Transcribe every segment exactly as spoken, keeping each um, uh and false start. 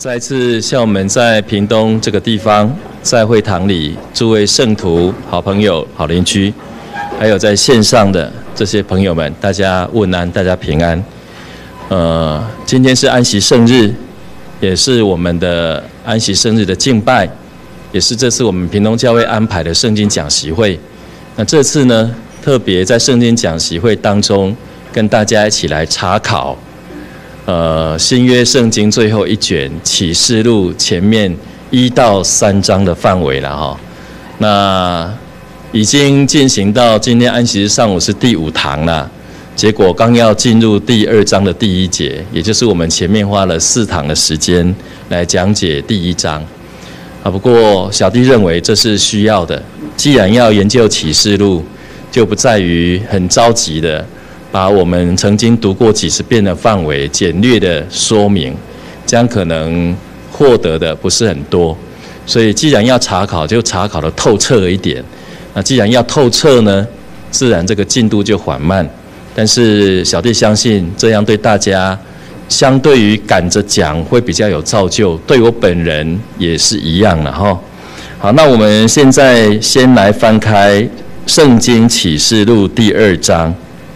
再次向我们在屏东这个地方，在会堂里诸位圣徒、好朋友、好邻居，还有在线上的这些朋友们，大家问安，大家平安。呃，今天是安息圣日，也是我们的安息圣日的敬拜，也是这次我们屏东教会安排的圣经讲习会。那这次呢，特别在圣经讲习会当中，跟大家一起来查考。呃，新约圣经最后一卷启示录前面一到三章的范围了哈。那已经进行到今天安息日上午是第五堂了，结果刚要进入第二章的第一节，也就是我们前面花了四堂的时间来讲解第一章啊。不过小弟认为这是需要的，既然要研究启示录，就不在于很着急的。把我们曾经读过几十遍的范围简略的说明，这样可能获得的不是很多。所以既然要查考，就查考的透彻一点。那既然要透彻呢，自然这个进度就缓慢。但是小弟相信，这样对大家相对于赶着讲会比较有造就，对我本人也是一样的哈。好，那我们现在先来翻开《圣经启示录》第二章。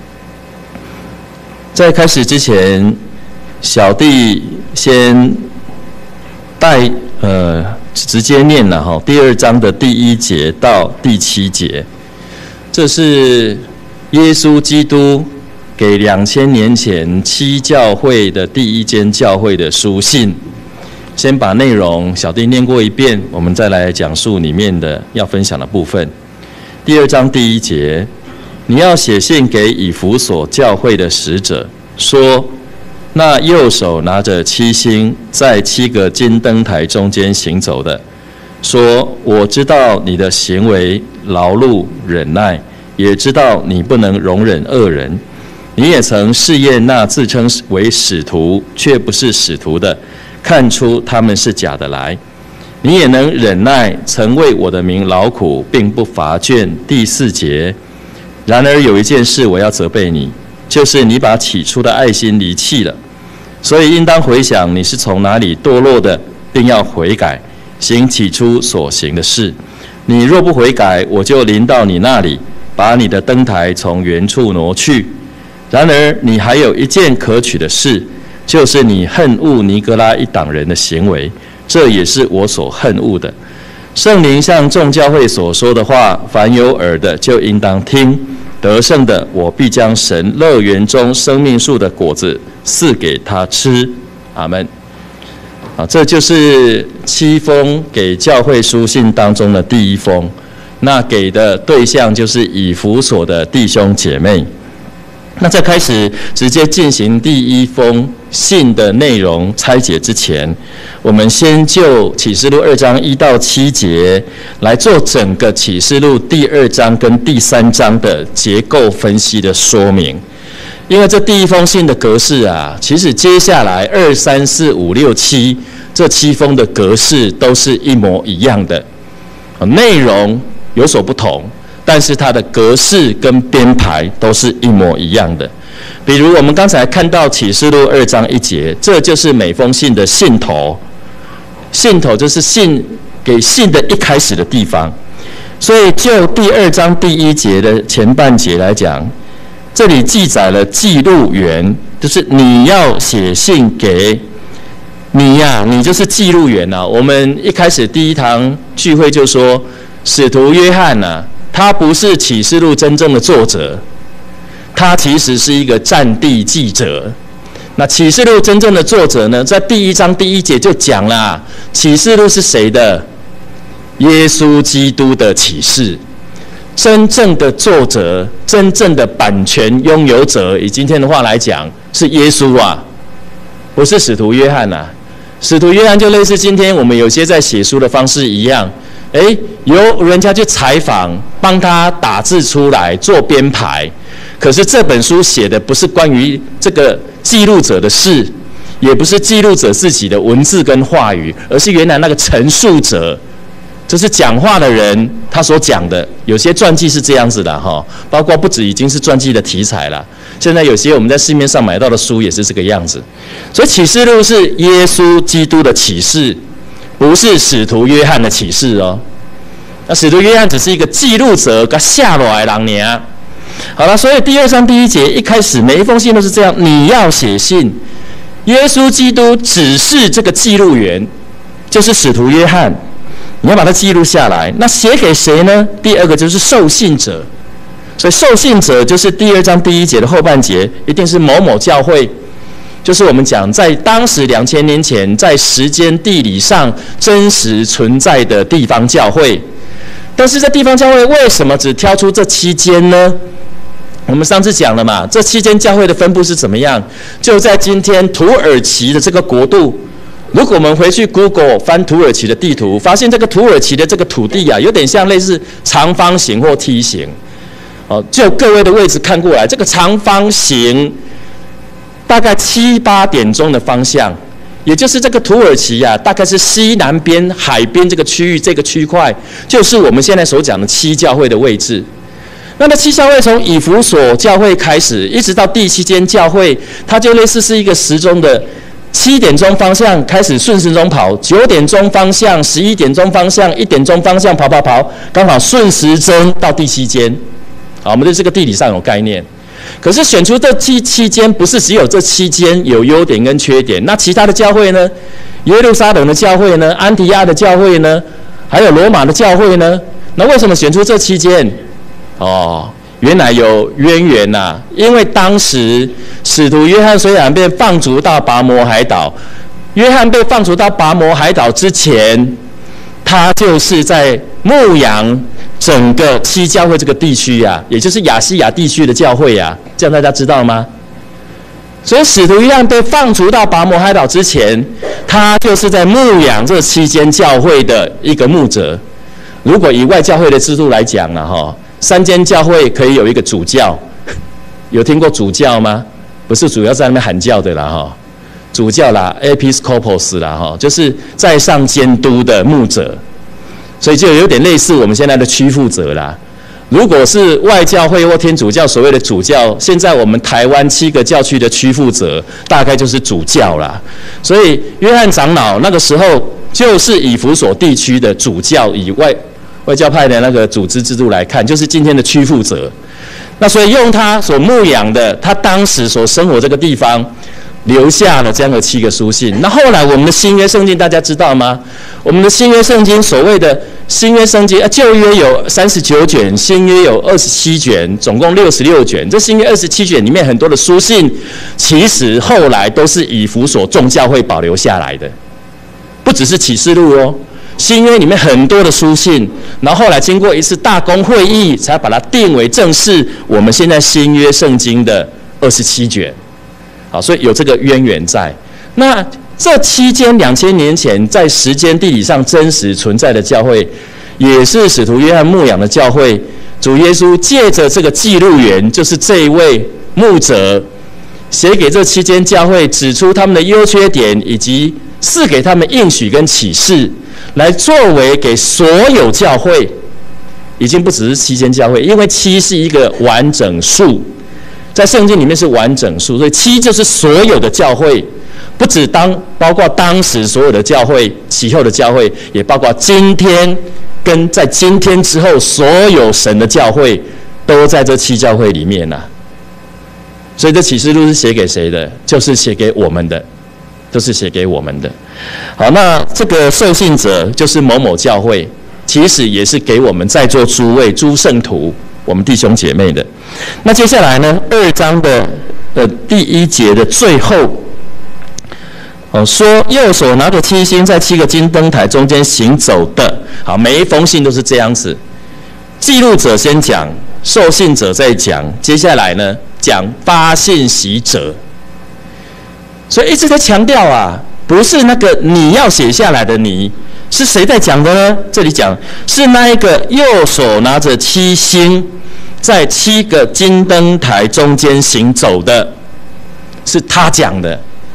在开始之前，小弟先带呃直接念了哈，第二章的第一节到第七节，这是耶稣基督给两千年前七教会的第一间教会的书信。先把内容小弟念过一遍，我们再来讲述里面的要分享的部分。第二章第一节。你要写信给以弗所教会的使者，说：那右手拿着七星，在七个金灯台中间行走的，说：我知道你的行为劳碌忍耐，也知道你不能容忍恶人。你也曾试验那自称为使徒却不是使徒的，看出他们是假的来。你也能忍耐，曾为我的名劳苦，并不乏倦。第四节。然而有一件事我要责备你，就是你把起初的爱心离弃了，所以应当回想你是从哪里堕落的，并要悔改，行起初所行的事。你若不悔改，我就临到你那里，把你的灯台从原处挪去。然而你还有一件可取的事，就是你恨恶尼哥拉一党人的行为，这也是我所恨恶的。圣灵向众教会所说的话，凡有耳的就应当听。得胜的，我必将神乐园中生命树的果子赐给他吃。阿们。啊，这就是七封给教会书信当中的第一封。那给的对象就是以弗所的弟兄姐妹。那在开始直接进行第一封信的内容拆解之前，我们先就启示录二章一到七节来做整个启示录第二章跟第三章的结构分析的说明。因为这第一封信的格式啊，其实接下来二三四五六七这七封的格式都是一模一样的，内容有所不同，但是它的格式跟编排都是一模一样的。比如我们刚才看到启示录二章一节，这就是每封信的信头，信头就是信给信的一开始的地方。所以就第二章第一节的前半节来讲，这里记载了记录员，就是你要写信给你呀、啊，你就是记录员啊。我们一开始第一堂聚会就说，使徒约翰啊，他不是启示录真正的作者，他其实是一个战地记者。那启示录真正的作者呢，在第一章第一节就讲了，启示录是谁的？耶稣基督的启示。真正的作者，真正的版权拥有者，以今天的话来讲，是耶稣啊，不是使徒约翰啊。使徒约翰就类似今天我们有些在写书的方式一样，诶，由人家去采访，帮他打字出来做编排。可是这本书写的不是关于这个记录者的事，也不是记录者自己的文字跟话语，而是原来那个陈述者这是讲话的人他所讲的，有些传记是这样子的哈，包括不止已经是传记的题材了，现在有些我们在市面上买到的书也是这个样子。所以启示录是耶稣基督的启示，不是使徒约翰的启示哦。那使徒约翰只是一个记录者，给下来的人而已。好了，所以第二章第一节一开始每一封信都是这样，你要写信，耶稣基督只是这个记录员，就是使徒约翰。你要把它记录下来，那写给谁呢？第二个就是受信者，所以受信者就是第二章第一节的后半节，一定是某某教会，就是我们讲在当时两千年前在时间地理上真实存在的地方教会。但是这地方教会为什么只挑出这七间呢？我们上次讲了嘛，这七间教会的分布是怎么样？就在今天土耳其的这个国度。如果我们回去 Google 翻土耳其的地图，发现这个土耳其的这个土地啊，有点像类似长方形或梯形。哦，就各位的位置看过来，这个长方形大概七八点钟的方向，也就是这个土耳其啊，大概是西南边海边这个区域，这个区块就是我们现在所讲的七教会的位置。那么七教会从以弗所教会开始，一直到第七间教会，它就类似是一个时钟的。七点钟方向开始顺时钟跑，九点钟方向、十一点钟方向、一点钟方向跑跑跑，刚好顺时针到第七间。好，我们对这个地理上有概念。可是选出这七七间，不是只有这七间有优点跟缺点。那其他的教会呢？耶路撒冷的教会呢？安提亚的教会呢？还有罗马的教会呢？那为什么选出这七间？哦。原来有渊源呐、啊，因为当时使徒约翰虽然被放逐到拔摩海岛，约翰被放逐到拔摩海岛之前，他就是在牧养整个七教会这个地区呀、啊，也就是亚细亚地区的教会呀、啊，这样大家知道吗？所以使徒约翰被放逐到拔摩海岛之前，他就是在牧养这七间教会的一个牧者。如果以外教会的制度来讲了哈。三间教会可以有一个主教，有听过主教吗？不是主要在那边喊叫的啦哈，主教啦 ，episcopos 啦哈，就是在上监督的牧者，所以就有点类似我们现在的区负责啦。如果是外教会或天主教所谓的主教，现在我们台湾七个教区的区负责大概就是主教啦。所以约翰长老那个时候就是以弗所地区的主教以外。外教派的那个组织制度来看，就是今天的区负责。那所以用他所牧养的，他当时所生活这个地方，留下了这样的七个书信。那后来我们的新约圣经大家知道吗？我们的新约圣经所谓的新约圣经，旧约有三十九卷，新约有二十七卷，总共六十六卷。这新约二十七卷里面很多的书信，其实后来都是以弗所众教会保留下来的，不只是启示录哦。新约里面很多的书信，然后后来经过一次大公会议，才把它定为正式我们现在新约圣经的二十七卷。好，所以有这个渊源在。那这期间两千年前在时间地理上真实存在的教会，也是使徒约翰牧养的教会。主耶稣借着这个记录员，就是这一位牧者，写给这七间教会，指出他们的优缺点，以及赐给他们应许跟启示。来作为给所有教会，已经不只是七间教会，因为七是一个完整数，在圣经里面是完整数，所以七就是所有的教会，不只当包括当时所有的教会，其后的教会，也包括今天跟在今天之后所有神的教会，都在这七教会里面啊。所以这启示录是写给谁的？就是写给我们的。都是写给我们的。好，那这个受信者就是某某教会，其实也是给我们在座诸位诸圣徒，我们弟兄姐妹的。那接下来呢，二章的呃第一节的最后，哦说右手拿着七星在七个金灯台中间行走的。好，每一封信都是这样子，记录者先讲，受信者再讲，接下来呢讲发信息者。所以一直在强调啊，不是那个你要写下来的你，是谁在讲的呢？这里讲是那一个右手拿着七星，在七个金灯台中间行走的，是他讲的。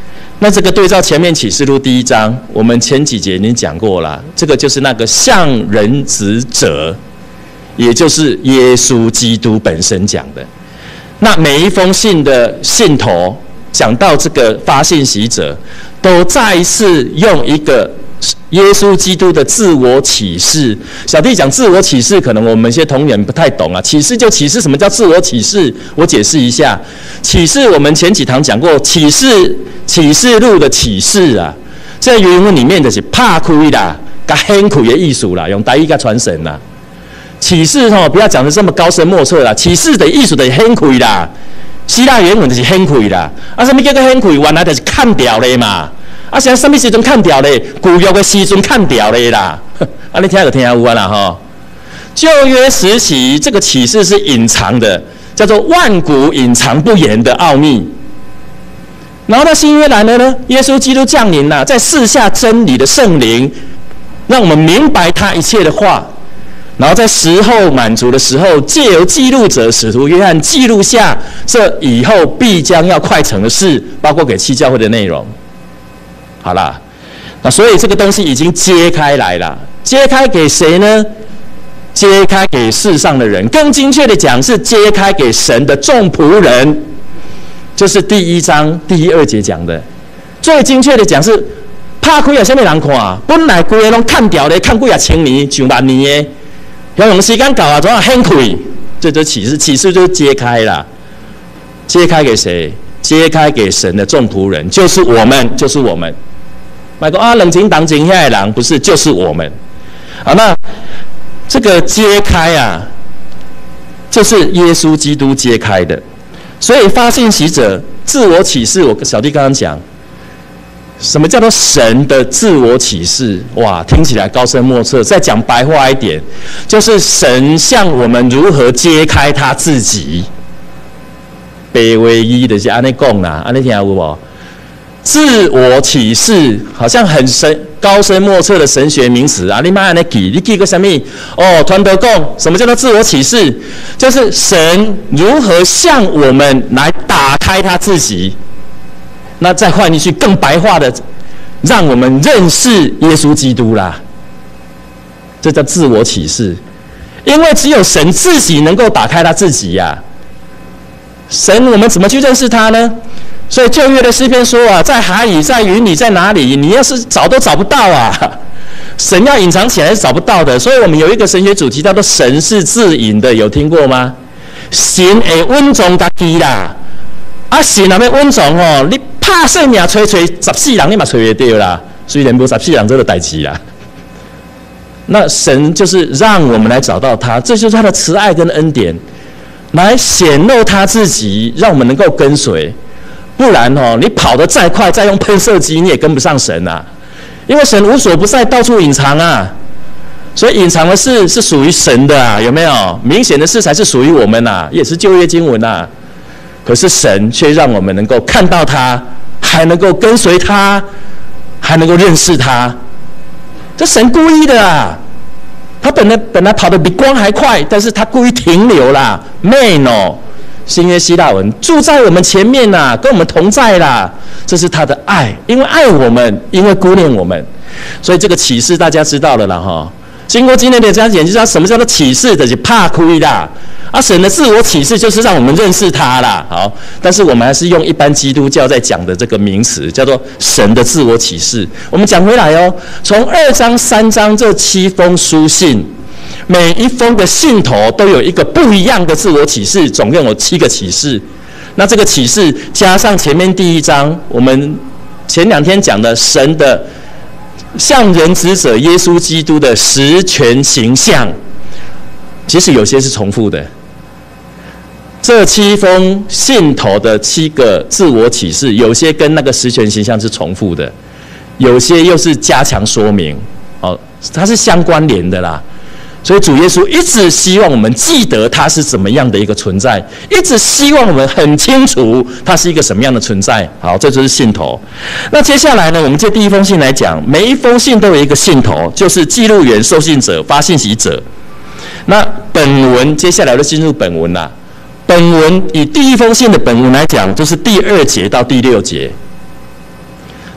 那这个对照前面启示录第一章，我们前几节已经讲过了，这个就是那个向人子者，也就是耶稣基督本身讲的。那每一封信的信头讲到这个发信息者，都再一次用一个耶稣基督的自我启示。小弟讲自我启示，可能我们一些同仁不太懂啊。启示就启示，什么叫自我启示？我解释一下。启示我们前几堂讲过，启示启示录的启示啊，在原文里面就是拍开啦，甲掀开的意思啦，用台语甲传神啦。启示吼，不要讲得这么高深莫测啦。启示的意思就是掀开啦，希腊原文就是掀开啦。啊，什么叫做掀开？原来就是砍掉的嘛。啊，现在什么时阵砍掉的？旧约的时阵砍掉的啦。啊，你听就听有啊啦吼。旧约时期，这个启示是隐藏的，叫做万古隐藏不言的奥秘。然后到新约来了呢，耶稣基督降临了，在赐下真理的圣灵，让我们明白他一切的话。然后在时候满足的时候，借由记录者使徒约翰记录下这以后必将要快成的事，包括给七教会的内容。好啦，那所以这个东西已经揭开来了，揭开给谁呢？揭开给世上的人，更精确的讲是揭开给神的众仆人，就是第一章第二节讲的。最精确的讲是拍开啊，什么人看？本来规个拢看掉的，看几啊千年、上万年的。要用时间搞啊，总要掀开，这就启示，启示就是揭开了，揭开给谁？揭开给神的众仆人，就是我们，就是我们。买个啊，冷静当今下的人不是，就是我们。好，那这个揭开啊，就是耶稣基督揭开的。所以发信息者自我启示，我小弟刚刚讲。什么叫做神的自我启示？哇，听起来高深莫测。再讲白话一点，就是神向我们如何揭开他自己。白话语就是安尼讲啦，安尼听有无？自我启示好像很深、高深莫测的神学名词啊！你妈安尼记，你记个什么？哦，传道讲什么叫做自我启示？就是神如何向我们来打开他自己。那再换一句更白话的，让我们认识耶稣基督啦。这叫自我启示，因为只有神自己能够打开他自己呀、啊。神，我们怎么去认识他呢？所以旧约的诗篇说啊，在海里，在云里，在哪里？你要是找都找不到啊。神要隐藏起来是找不到的。所以我们有一个神学主题叫做神是自隐的，有听过吗？神会稳重家己啦。啊，神若要稳重哦，你拍性命吹吹十四人，你嘛吹得到啦。虽然无十四人这个代志啦，那神就是让我们来找到他，这就是他的慈爱跟恩典，来显露他自己，让我们能够跟随。不然哦，你跑得再快，再用喷射机，你也跟不上神啊。因为神无所不在，到处隐藏啊。所以隐藏的事是属于神的啊，有没有？明显的事才是属于我们啊，也是旧约经文啊。可是神却让我们能够看到他，还能够跟随他，还能够认识他。这神故意的啊！他本来本来跑得比光还快，但是他故意停留啦。meno 新约希腊文，住在我们前面啦，跟我们同在啦。这是他的爱，因为爱我们，因为顾念我们，所以这个启示大家知道了啦哈。经过今天的这样讲，就知道什么叫做启示，就是怕亏啦。啊，神的自我启示就是让我们认识他啦。好，但是我们还是用一般基督教在讲的这个名词，叫做神的自我启示。我们讲回来哦，从二章、三章这七封书信，每一封的信头都有一个不一样的自我启示，总共有七个启示。那这个启示加上前面第一章，我们前两天讲的神的向人子者耶稣基督的十全形象，其实有些是重复的。这七封信头的七个自我启示，有些跟那个十全形象是重复的，有些又是加强说明，哦，它是相关联的啦。所以主耶稣一直希望我们记得他是怎么样的一个存在，一直希望我们很清楚他是一个什么样的存在。好，这就是信头。那接下来呢，我们借第一封信来讲，每一封信都有一个信头，就是记录员、受信者、发信息者。那本文接下来就进入本文啦。本文以第一封信的本文来讲，就是第二节到第六节。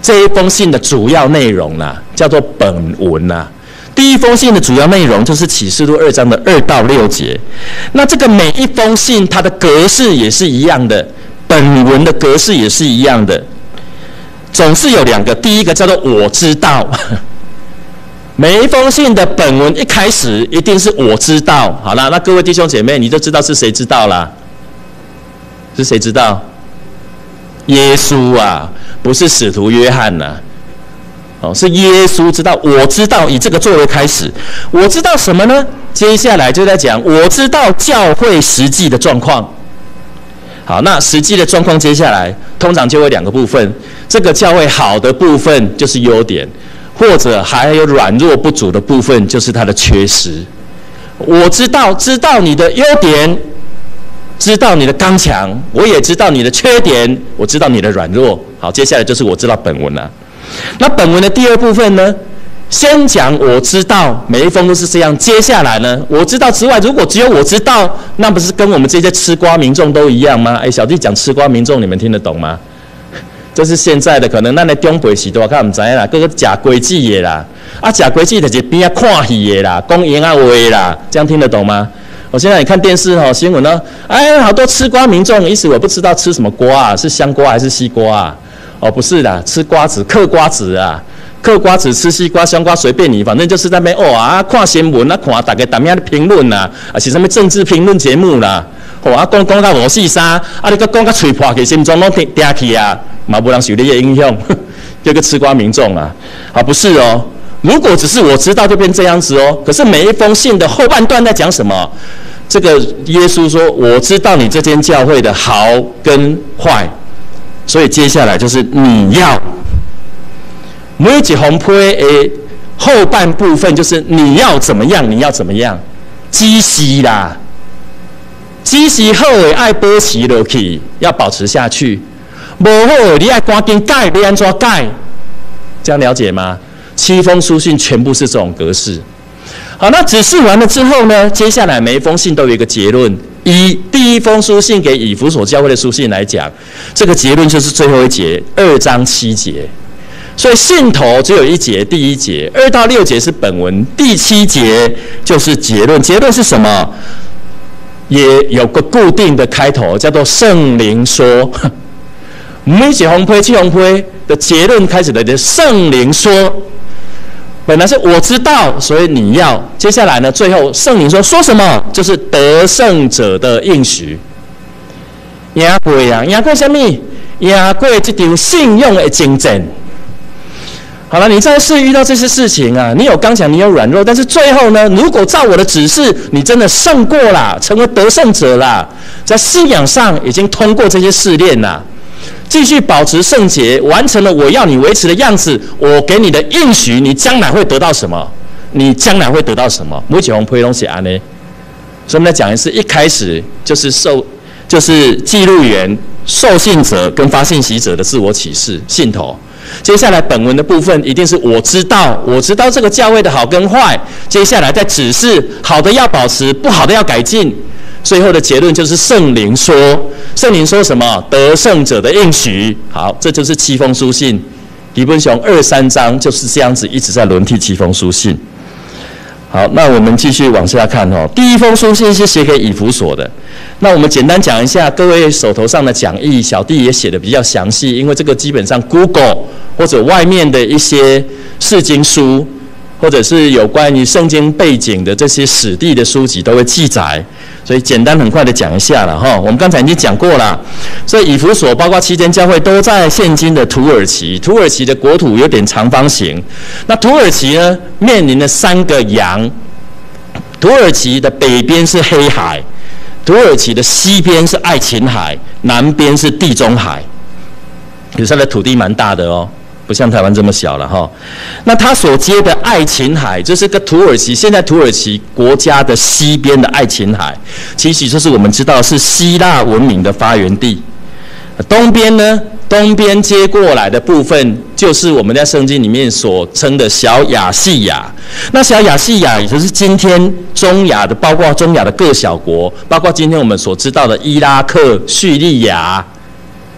这一封信的主要内容啦，叫做本文啦。第一封信的主要内容就是启示录二章的二到六节。那这个每一封信它的格式也是一样的，本文的格式也是一样的，总是有两个。第一个叫做我知道，每一封信的本文一开始一定是我知道。好啦，那各位弟兄姐妹，你就知道是谁知道啦？是谁知道？耶稣啊，不是使徒约翰呐、啊。哦，是耶稣知道，我知道，以这个作为开始，我知道什么呢？接下来就在讲，我知道教会实际的状况。好，那实际的状况接下来通常就会两个部分，这个教会好的部分就是优点，或者还有软弱不足的部分就是它的缺失。我知道，知道你的优点，知道你的刚强，我也知道你的缺点，我知道你的软弱。好，接下来就是我知道本文了、啊。那本文的第二部分呢，先讲我知道，每一封都是这样。接下来呢，我知道之外，如果只有我知道，那不是跟我们这些吃瓜民众都一样吗？哎，小弟讲吃瓜民众，你们听得懂吗？这是现在的可能，咱的中辈时代看唔知啦，各个假规矩的啦，啊假规矩就是边啊看戏的啦，讲言啊话啦，这样听得懂吗？我现在你看电视哈、哦、新闻呢，哎，好多吃瓜民众，意思我不知道吃什么瓜啊，是香瓜还是西瓜啊？哦，不是啦，吃瓜子，嗑瓜子啊，嗑瓜子，吃西瓜、香瓜，随便你，反正就是在那边哦啊，看新闻啊，看大家怎么样的评论呐，啊是什么政治评论节目啦，哦啊，讲讲到五四三，啊你个讲到嘴破去，心中拢嗲嗲去啊，嘛无人受你的影响，这个吃瓜民众啊，啊不是哦，如果只是我知道就变这样子哦，可是每一封信的后半段在讲什么？这个耶稣说，我知道你这间教会的好跟坏。所以接下来就是你要每一封批的后半部分，就是你要怎么样，你要怎么样，基石啦，基石好的爱保持落去，要保持下去；无好的你爱赶紧改，你安怎改？这样了解吗？七封书信全部是这种格式。好，那指示完了之后呢，接下来每一封信都有一个结论。以第一封书信给以弗所教会的书信来讲，这个结论就是最后一节，二章七节。所以信头只有一节，第一节，二到六节是本文，第七节就是结论。结论是什么？也有个固定的开头，叫做圣灵说。每一封批、七封批的结论开始的就是圣灵说。本来是我知道，所以你要。接下来呢，最后圣灵说说什么？就是得胜者的应许。赢过啊，赢过什么？赢过这条信用的精证。好了，你在世遇到这些事情啊，你有刚强，你有软弱，但是最后呢，如果照我的指示，你真的胜过了，成为得胜者了，在信仰上已经通过这些试炼了。继续保持圣洁，完成了我要你维持的样子，我给你的应许，你将来会得到什么？你将来会得到什么？每一封批拢是安呢。所以我们来讲一次，一开始就是受，就是记录员、受信者跟发信息者的自我启示信头。接下来本文的部分一定是我知道，我知道这个教会的好跟坏。接下来再指示，好的要保持，不好的要改进。最后的结论就是圣灵说，圣灵说什么？得胜者的应许。好，这就是七封书信。基本上二三章就是这样子，一直在轮替七封书信。好，那我们继续往下看哦。第一封书信是写给以弗所的。那我们简单讲一下，各位手头上的讲义，小弟也写的比较详细，因为这个基本上 Google 或者外面的一些释经书，或者是有关于圣经背景的这些史地的书籍都会记载。所以简单很快的讲一下了哈，我们刚才已经讲过了。所以以弗所包括七间教会都在现今的土耳其，土耳其的国土有点长方形。那土耳其呢，面临了三个洋。土耳其的北边是黑海，土耳其的西边是爱琴海，南边是地中海。可是它的土地蛮大的哦。不像台湾这么小了哈，那它所接的爱琴海，就是个土耳其，现在土耳其国家的西边的爱琴海，其实就是我们知道是希腊文明的发源地。东边呢，东边接过来的部分，就是我们在圣经里面所称的小亚细亚。那小亚细亚也就是今天中亚的，包括中亚的各小国，包括今天我们所知道的伊拉克、叙利亚。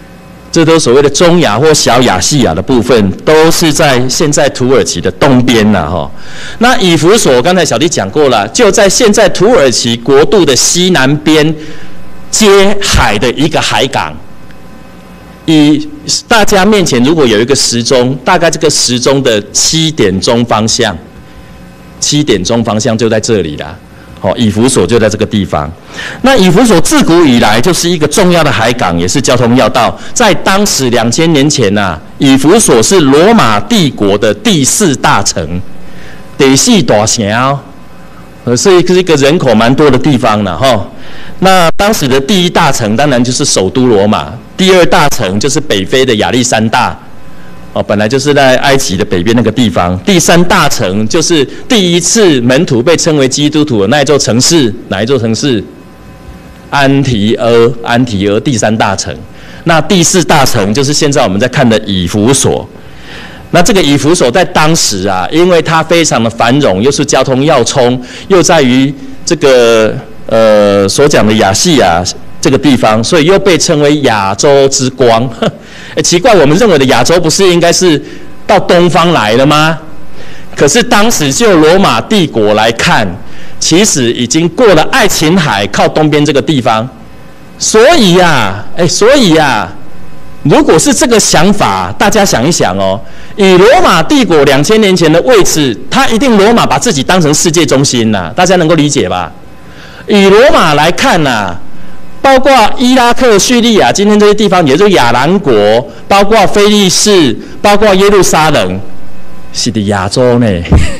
这都所谓的中亚或小亚细亚的部分，都是在现在土耳其的东边呐，哈。那以弗所刚才小弟讲过了，就在现在土耳其国度的西南边接海的一个海港。以大家面前如果有一个时钟，大概这个时钟的七点钟方向，七点钟方向就在这里啦。哦，以弗所就在这个地方。那以弗所自古以来就是一个重要的海港，也是交通要道。在当时两千年前呐、啊，以弗所是罗马帝国的第四大城，第四大城哦，呃，是一个一个人口蛮多的地方了哈。那当时的第一大城当然就是首都罗马，第二大城就是北非的亚历山大。哦，本来就是在埃及的北边那个地方。第三大城就是第一次门徒被称为基督徒的那一座城市，哪一座城市？安提阿，安提阿第三大城。那第四大城就是现在我们在看的以弗所。那这个以弗所在当时啊，因为它非常的繁荣，又是交通要冲，又在于这个呃所讲的亚细亚这个地方，所以又被称为亚洲之光。欸、奇怪，我们认为的亚洲不是应该是到东方来了吗？可是当时就罗马帝国来看，其实已经过了爱琴海靠东边这个地方，所以呀、啊，哎、欸，所以呀、啊，如果是这个想法，大家想一想哦，以罗马帝国两千年前的位置，他一定罗马把自己当成世界中心呐、啊，大家能够理解吧？以罗马来看呐、啊。包括伊拉克、叙利亚，今天这些地方，也就是亚兰国，包括非利士，包括耶路撒冷，是的亚洲呢。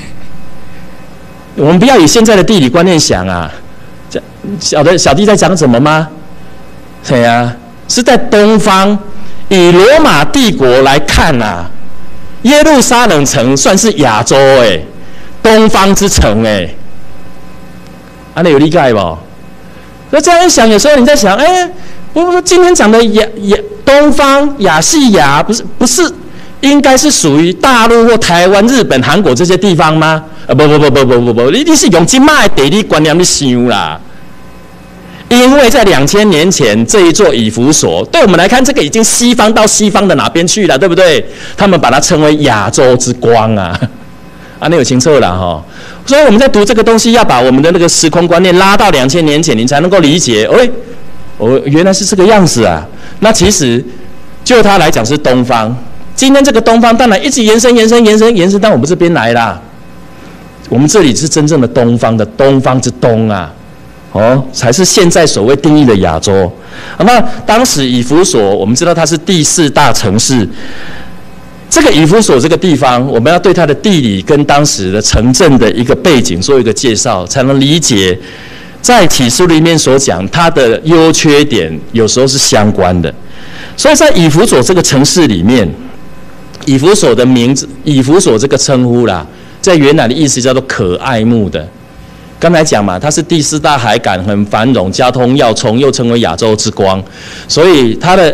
我们不要以现在的地理观念想啊，小的小弟在讲什么吗？对啊，是在东方。以罗马帝国来看啊，耶路撒冷城算是亚洲哎，东方之城哎，安尼有理解不？那这样一想，有时候你在想，哎、欸，我今天讲的亚亚东方亚细亚，不是不是应该是属于大陆或台湾、日本、韩国这些地方吗？啊，不不不不不不不，你你是用今麦的地理观念去想啦。因为在两千年前这一座以弗所，对我们来看，这个已经西方到西方的哪边去了，对不对？他们把它称为亚洲之光啊。啊，那有清楚了哈，所以我们在读这个东西，要把我们的那个时空观念拉到两千年前，你才能够理解。哎，哦，原来是这个样子啊。那其实就它来讲是东方，今天这个东方当然一直延伸、延伸、延伸、延伸到我们这边来啦。我们这里是真正的东方的东方之东啊，哦，才是现在所谓定义的亚洲。那当时以弗所，我们知道它是第四大城市。这个以弗所这个地方，我们要对它的地理跟当时的城镇的一个背景做一个介绍，才能理解在启示录里面所讲它的优缺点，有时候是相关的。所以在以弗所这个城市里面，以弗所的名字，以弗所这个称呼啦，在原来的意思叫做可爱慕的。刚才讲嘛，它是第四大海港，很繁荣，交通要冲，又称为亚洲之光，所以它的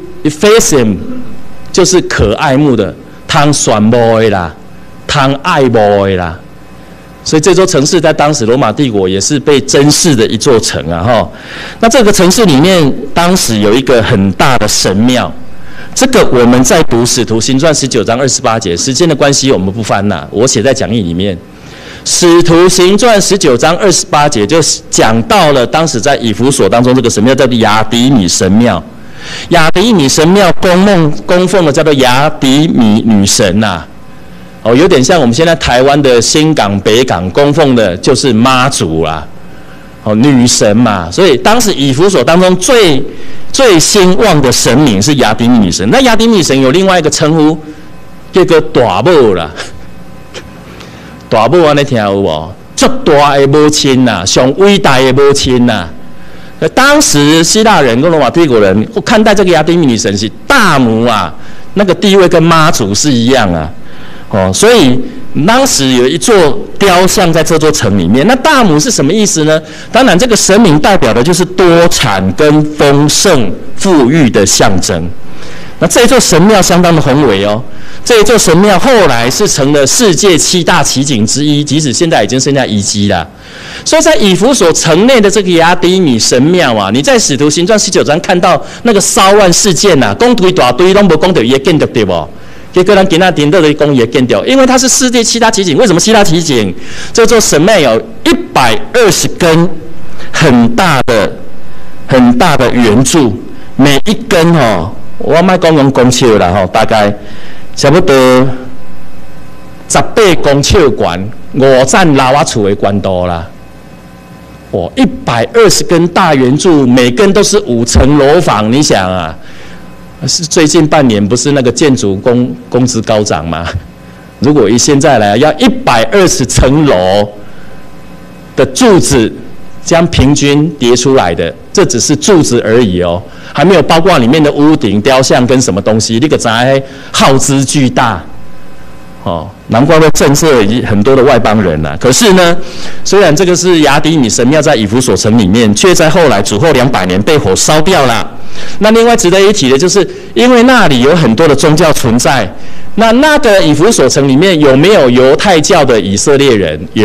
Ephesus就是可爱慕的，汤选慕的啦，汤爱慕的啦。所以这座城市在当时罗马帝国也是被珍视的一座城啊，哈。那这个城市里面，当时有一个很大的神庙，这个我们在读《使徒行传》十九章二十八节，时间的关系我们不翻啦，我写在讲义里面。《使徒行传》十九章二十八节就讲到了当时在以弗所当中这个神庙叫做雅底米神庙。雅底米神庙供梦供奉的叫做雅底米女神呐、啊，哦，有点像我们现在台湾的新港、北港供奉的就是妈祖啦、啊，哦，女神嘛。所以当时以弗所当中最最兴旺的神明是雅底米女神。那雅底米神有另外一个称呼，叫做大母啦。大母安尼听有无？最大的母亲呐、啊，上伟大的母亲呐、啊。当时希腊人跟罗马帝国人看待这个雅底米女神是大母啊，那个地位跟妈祖是一样啊，哦，所以当时有一座雕像在这座城里面。那大母是什么意思呢？当然，这个神明代表的就是多产跟丰盛、富裕的象征。那这座神庙相当的宏伟哦， 这一座神庙后来是成了世界七大奇景之一，即使现在已经剩下遗迹了。所以在以弗所城内的这个雅底米神庙啊，你在使徒行传十九章看到那个骚乱事件呐、啊，讲堆大堆都没讲到也见到对不？结果咱今仔听到的讲也见到，因为它是世界七大奇景。为什么七大奇景？这座神庙有一百二十根很大的、很大的圆柱，每一根哦，我莫讲用公尺啦吼，大概差不多十八公尺宽，五站老瓦厝的宽度啦。哦，一百二十根大圆柱，每根都是五层楼房，你想啊？是最近半年不是那个建筑工工资高涨吗？如果以现在来，要一百二十层楼的柱子，这样平均叠出来的，这只是柱子而已哦，还没有包括里面的屋顶、雕像跟什么东西，那个才耗资巨大。哦，难怪会震慑很多的外邦人呐、啊。可是呢，虽然这个是雅底米神庙在以弗所城里面，却在后来主后两百年被火烧掉了。那另外值得一提的就是，因为那里有很多的宗教存在，那那个以弗所城里面有没有犹太教的以色列人？有。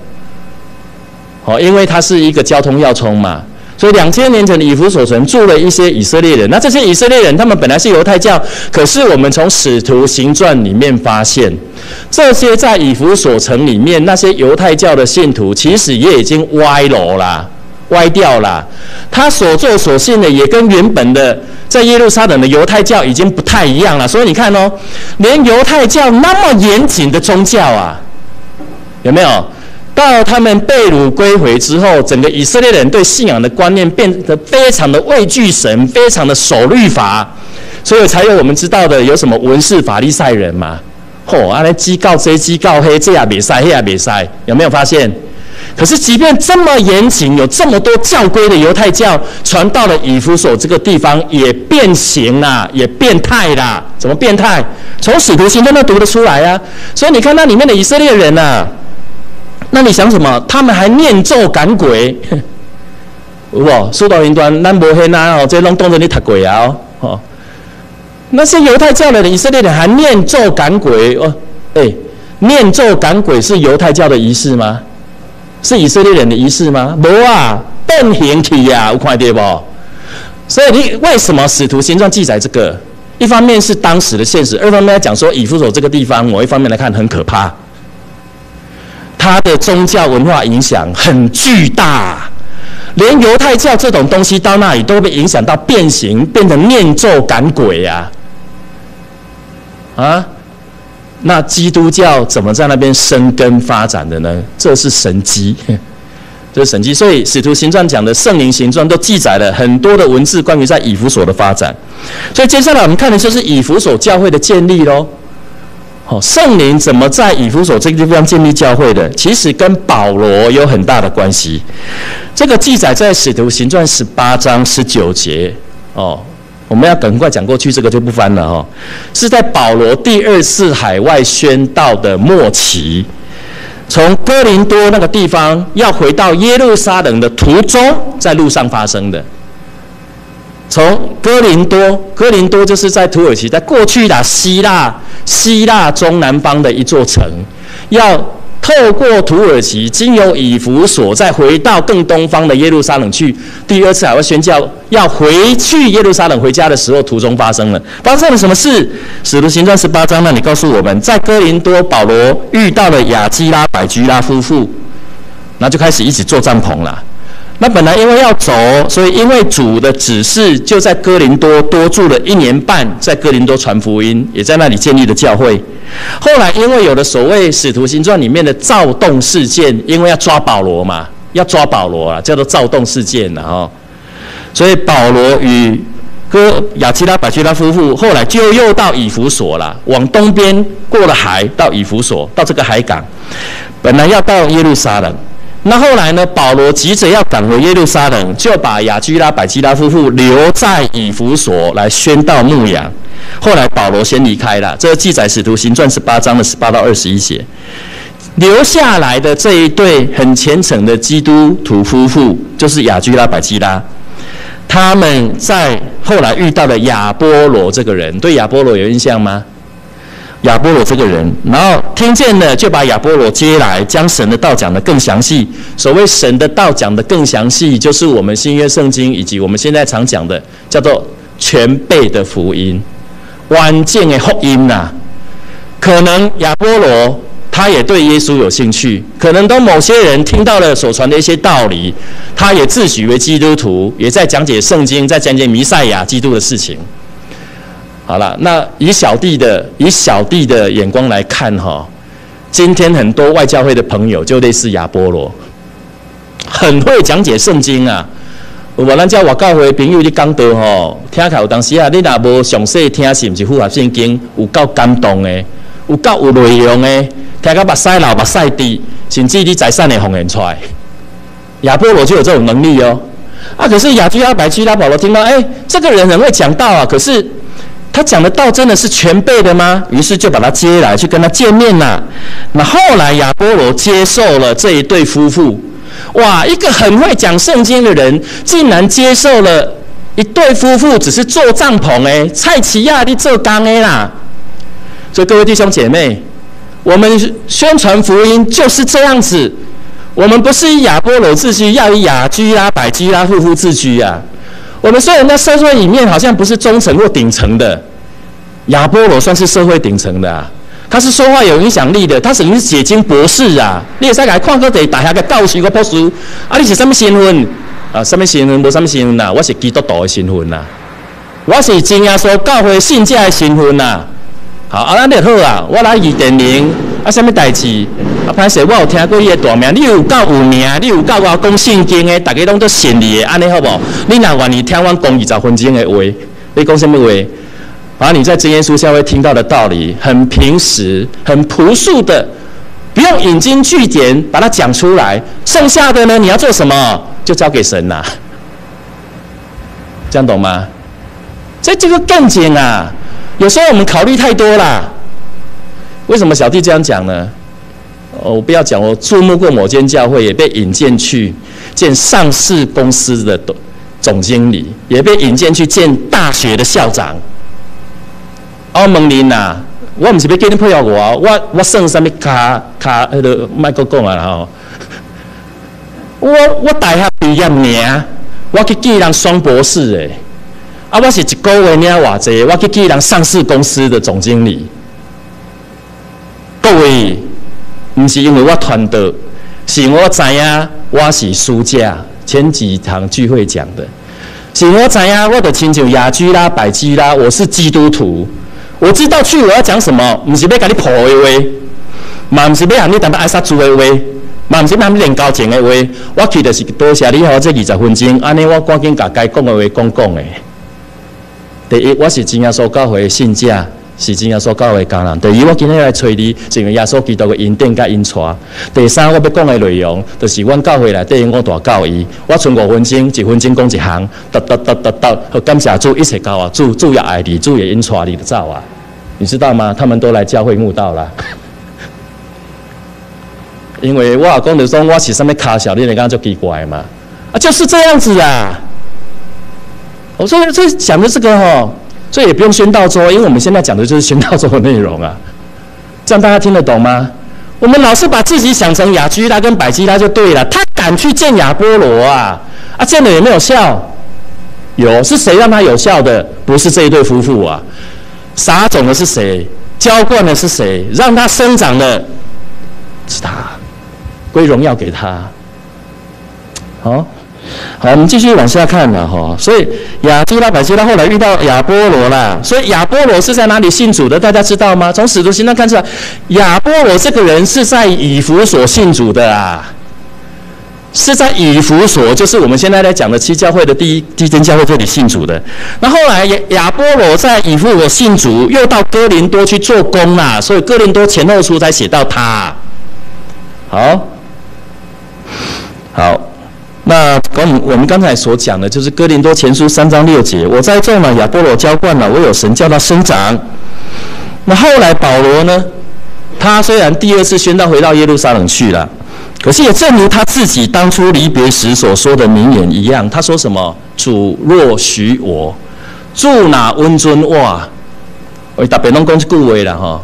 哦，因为它是一个交通要冲嘛。所以两千年前的以弗所城住了一些以色列人，那这些以色列人他们本来是犹太教，可是我们从使徒行传里面发现，这些在以弗所城里面那些犹太教的信徒，其实也已经歪楼啦、歪掉啦。他所做所信的也跟原本的在耶路撒冷的犹太教已经不太一样了。所以你看哦，连犹太教那么严谨的宗教啊，有没有？到他们被掳归回之后，整个以色列人对信仰的观念变得非常的畏惧神，非常的守律法，所以才有我们知道的有什么文士法利赛人嘛。吼、哦，啊，来机告这机告黑，这也别塞，那也别塞，有没有发现？可是即便这么严谨，有这么多教规的犹太教传到了以弗所这个地方，也变形啦，也变态啦。怎么变态？从使徒行传都读得出来啊。所以你看那里面的以色列人啊。那你想什么？他们还念咒赶鬼，有无？书道云端，咱无现啊！哦，这拢当作你读过啊！哦，那些犹太教的以色列人还念咒赶鬼哦，哎、欸，念咒赶鬼是犹太教的仪式吗？是以色列人的仪式吗？无啊，变形去啊！有看到不？所以你为什么使徒行传记载这个？一方面是当时的现实，二方面来讲说以弗所这个地方，某一方面来看很可怕。它的宗教文化影响很巨大，连犹太教这种东西到那里都被影响到变形，变成念咒赶鬼啊！啊，那基督教怎么在那边生根发展的呢？这是神迹，这是神迹。所以使徒行传讲的圣灵行传都记载了很多的文字关于在以弗所的发展。所以接下来我们看的就是以弗所教会的建立咯。哦，圣灵怎么在以弗所这个地方建立教会的？其实跟保罗有很大的关系。这个记载在使徒行传十八章十九节。哦，我们要赶快讲过去，这个就不翻了哦。是在保罗第二次海外宣道的末期，从哥林多那个地方要回到耶路撒冷的途中，在路上发生的。从哥林多，哥林多就是在土耳其，在过去的希腊，希腊中南方的一座城，要透过土耳其，经由以弗所，再回到更东方的耶路撒冷去。第二次海外宣教要回去耶路撒冷回家的时候，途中发生了，发生了什么事？使徒行传十八章那里告诉我们，在哥林多，保罗遇到了亚基拉、百居拉夫妇，那就开始一起做帐篷了。那本来因为要走，所以因为主的指示，就在哥林多多住了一年半，在哥林多传福音，也在那里建立了教会。后来因为有了所谓使徒行传里面的躁动事件，因为要抓保罗嘛，要抓保罗啊，叫做躁动事件了哦。所以保罗与哥亚基拉、百基拉夫妇后来就又到以弗所了，往东边过了海到以弗所，到这个海港，本来要到耶路撒冷。那后来呢？保罗急着要赶回耶路撒冷，就把亚居拉、百基拉夫妇留在以弗所来宣道牧养。后来保罗先离开了，这个记载使徒行传十八章的十八到二十一节。留下来的这一对很虔诚的基督徒夫妇，就是亚居拉、百基拉。他们在后来遇到了亚波罗这个人，对亚波罗有印象吗？ 亚波罗这个人，然后听见了就把亚波罗接来，将神的道讲得更详细。所谓神的道讲得更详细，就是我们新约圣经以及我们现在常讲的叫做全备的福音，完整的福音呐、啊。可能亚波罗他也对耶稣有兴趣，可能都某些人听到了所传的一些道理，他也自诩为基督徒，也在讲解圣经，在讲解弥赛亚基督的事情。好了，那以小弟的以小弟的眼光来看哈，今天很多外教会的朋友就类似亚波罗，很会讲解圣经啊。有无咱遮外教会的朋友你讲道吼，听起有当时啊，你若无详细听是毋是符合圣经，有够感动的，有够有内容的，听到目屎流目屎滴，甚至你财产会奉献出来。亚波罗就有这种能力哦。啊，可是雅居拉、百基拉、保罗听到，哎、欸，这个人很会讲道啊，可是。他讲的道真的是全备的吗？于是就把他接来，去跟他见面啦。那后来亚波罗接受了这一对夫妇，哇，一个很会讲圣经的人，竟然接受了一对夫妇，只是做帐篷哎，蔡奇亚的做工哎啦。所以各位弟兄姐妹，我们宣传福音就是这样子，我们不是以亚波罗自居，要以雅居拉、百基拉夫妇自居啊。我们虽然在社会里面好像不是中层或顶层的，亚波罗算是社会顶层的啊。他是说话有影响力的，他等于是解经博士啊。你会使来看个地大学的教授个博士，啊，你是什么身份？啊，什么身份？无什么身份呐？我是基督徒的身份呐，我是真耶稣教会信者的身份呐。好，啊，咱就好啊，我来二点零，啊，什么代志？啊，歹势，我有听过伊的大名，你有够有名，你有够我讲圣经的，大家拢都信你的，安尼好无？你若愿意听我讲二十分钟的话，你讲什么话？把你在真耶稣教会听到的道理，很平实、很朴素的，不用引经据典把它讲出来。剩下的呢，你要做什么，就交给神啦。这样懂吗？所以这个更简啊。有时候我们考虑太多啦。为什么小弟这样讲呢？哦，我不要讲，我注目过某间教会，也被引荐去见上市公司的总经理，也被引荐去见大学的校长。我问恁呐，我唔是要叫你配合我，我我算什么卡卡迄个莫阁讲啊啦吼。我我大学毕业尔，我去见人双博士诶。啊，我是一个月领偌济，我去见人上市公司的总经理。各位，不是因为我团队，是我知影我是书架。前几堂聚会讲的，是我知影我的亲像雅居拉、百基拉，我是基督徒，我知道去我要讲什么，不是要跟你破的话，嘛不是要让你当到爱杀猪的话，嘛不是要让你练交情的话，我去就是多谢你好这二十分钟，安尼我赶紧把该讲的话讲讲的。第一，我是真耶稣教会的信者，是真耶稣教会的工人。第二，我今日来找你，是因为耶稣基督的恩典甲恩赐。第三，我要讲的内容，就是阮教会内底我大教义。我剩五分钟，一分钟讲一项，哒哒哒哒哒，好感谢主，一切交啊，主主也爱你，主也恩赐你的走啊。你知道吗？他们都来教会慕道啦。因为我阿公就说我是什么卡小，你来讲就奇怪嘛。啊，就是这样子啊。我说这讲的这个哈，所以也不用宣道周，因为我们现在讲的就是宣道周的内容啊，这样大家听得懂吗？我们老是把自己想成雅居拉跟百基拉就对了，他敢去见亚波罗啊，啊见了有没有效？有，是谁让他有效的？不是这一对夫妇啊，撒种的是谁？浇灌的是谁？让他生长的是他，归荣耀给他。好。好，我们继续往下看了哈。所以雅基拉、百基拉后来遇到亚波罗啦。所以亚波罗是在哪里信主的？大家知道吗？从使徒行传看出来，亚波罗这个人是在以弗所信主的啊，是在以弗所，就是我们现在在讲的七教会的第一第一间教会这里信主的。那后来亚波罗在以弗所信主，又到哥林多去做工啦，所以哥林多前后书才写到他。好，好。那我们我们刚才所讲的就是哥林多前书三章六节，我栽种了，亚波罗浇灌了，我有神叫他生长。那后来保罗呢，他虽然第二次宣道回到耶路撒冷去了，可是也正如他自己当初离别时所说的名言一样，他说什么？主若许我，主哪温尊我，我特别拢讲这句话啦哈。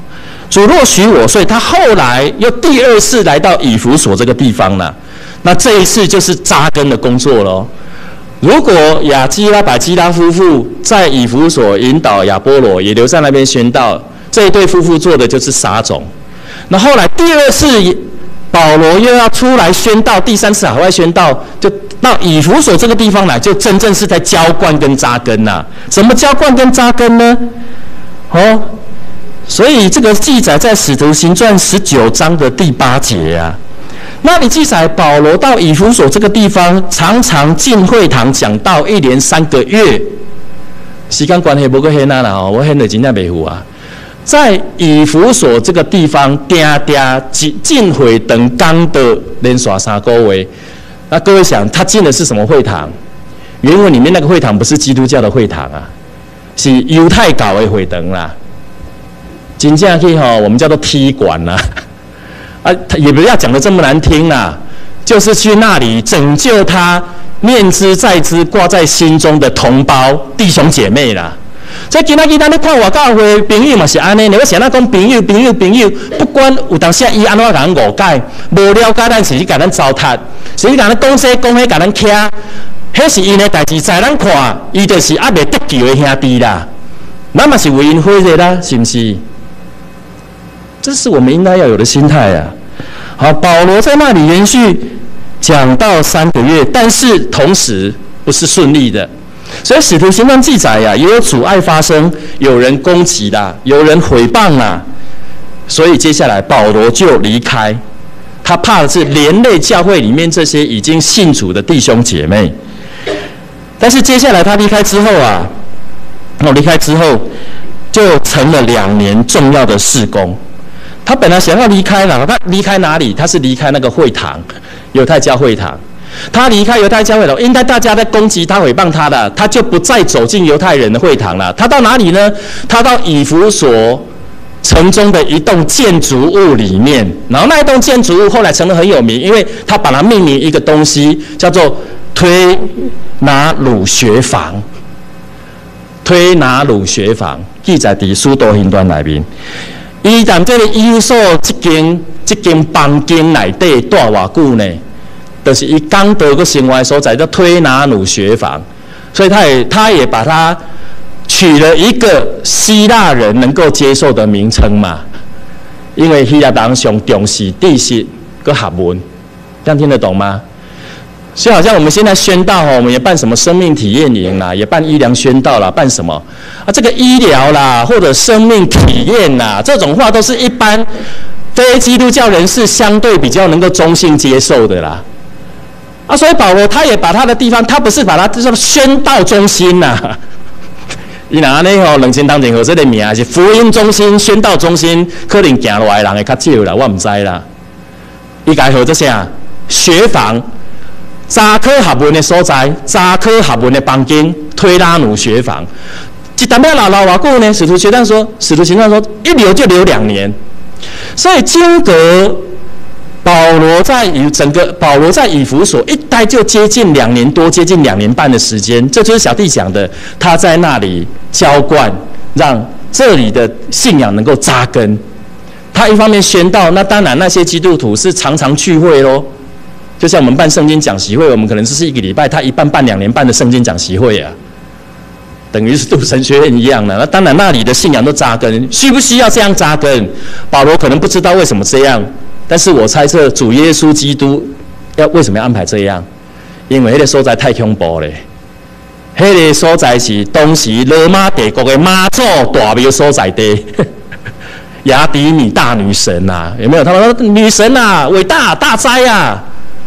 主若许我，所以他后来又第二次来到以弗所这个地方了。那这一次就是扎根的工作咯。如果亚基拉、百基拉夫妇在以弗所引导亚波罗也留在那边宣道，这一对夫妇做的就是撒种。那后来第二次保罗又要出来宣道，第三次海外宣道，就到以弗所这个地方来，就真正是在浇灌跟扎根呐、啊。怎么浇灌跟扎根呢？哦，所以这个记载在使徒行传十九章的第八节啊。那你记载保罗到以弗所这个地方，常常进会堂讲道，一连三个月。时间关系不过很难啦哦，我现在真正袂赴啊。在以弗所这个地方，定定进进会堂讲的连续三个月。那各位想，他进的是什么会堂？原文里面那个会堂不是基督教的会堂啊，是犹太教的会堂啦。真正去吼，我们叫做踢馆啦。啊，也不要讲得这么难听啦，就是去那里拯救他念之在之、挂在心中的同胞弟兄姐妹啦。所以今仔日咱咧看外教会朋友嘛是安尼，你要想那讲朋友、朋友、朋友，不管有当时伊安怎甲咱误解，无了解咱是去甲咱糟蹋，是去甲咱讲说讲迄甲咱徛，迄是因的代志，在咱看，伊就是还未得救的兄弟啦，咱嘛是为因火热啦，是不是？这是我们应该要有的心态啊！好，保罗在那里连续讲到三个月，但是同时不是顺利的，所以使徒行传记载呀、啊，也有阻碍发生，有人攻击啦，有人毁谤啦，所以接下来保罗就离开，他怕的是连累教会里面这些已经信主的弟兄姐妹。但是接下来他离开之后啊，我离开之后就成了两年重要的事工。他本来想要离开了，他离开哪里？他是离开那个会堂，犹太教会堂。他离开犹太教会堂，应该大家在攻击他、诽谤他的，他就不再走进犹太人的会堂了。他到哪里呢？他到以弗所城中的一栋建筑物里面，然后那一栋建筑物后来成了很有名，因为他把它命名一个东西，叫做推拿鲁学房。推拿鲁学房记载在使徒行传里面。伊在这个以弗所这间这间房间内底住偌久呢？就是伊讲道个生活所在叫推拿鲁学房，所以他也他也把它取了一个希腊人能够接受的名称嘛，因为希腊人上重视知识跟学问，这样听得懂吗？所以好像我们现在宣道哦，我们也办什么生命体验营啦，也办医疗宣道啦，办什么啊？这个医疗啦，或者生命体验啦，这种话都是一般非基督教人士相对比较能够中性接受的啦。啊，所以保罗他也把他的地方，他不是把它叫做宣道中心呐、啊。伊若安尼吼，两千当前号这个名是福音中心、宣道中心，可能行落来人会较少啦，我唔知啦。伊改号做啥？学房。查考学问的所在，查考学问的房间，推拉努学房。一谈要老老偌久呢？使徒行传说，使徒行传说一留就留两年。所以经隔保罗在以整个保罗在以弗所一待就接近两年多，接近两年半的时间。这就是小弟讲的，他在那里浇灌，让这里的信仰能够扎根。他一方面宣道，那当然那些基督徒是常常聚会咯。就像我们办圣经讲习会，我们可能只是一个礼拜，他一办办两年半的圣经讲习会啊，等于是读神学院一样的。那当然那里的信仰都扎根，需不需要这样扎根？保罗可能不知道为什么这样，但是我猜测主耶稣基督要为什么要安排这样？因为那个所在太恐怖了，那个所在是当时罗马帝国的妈祖大庙所在地。雅典女大女神啊，有没有？他们说女神啊，伟大大哉啊！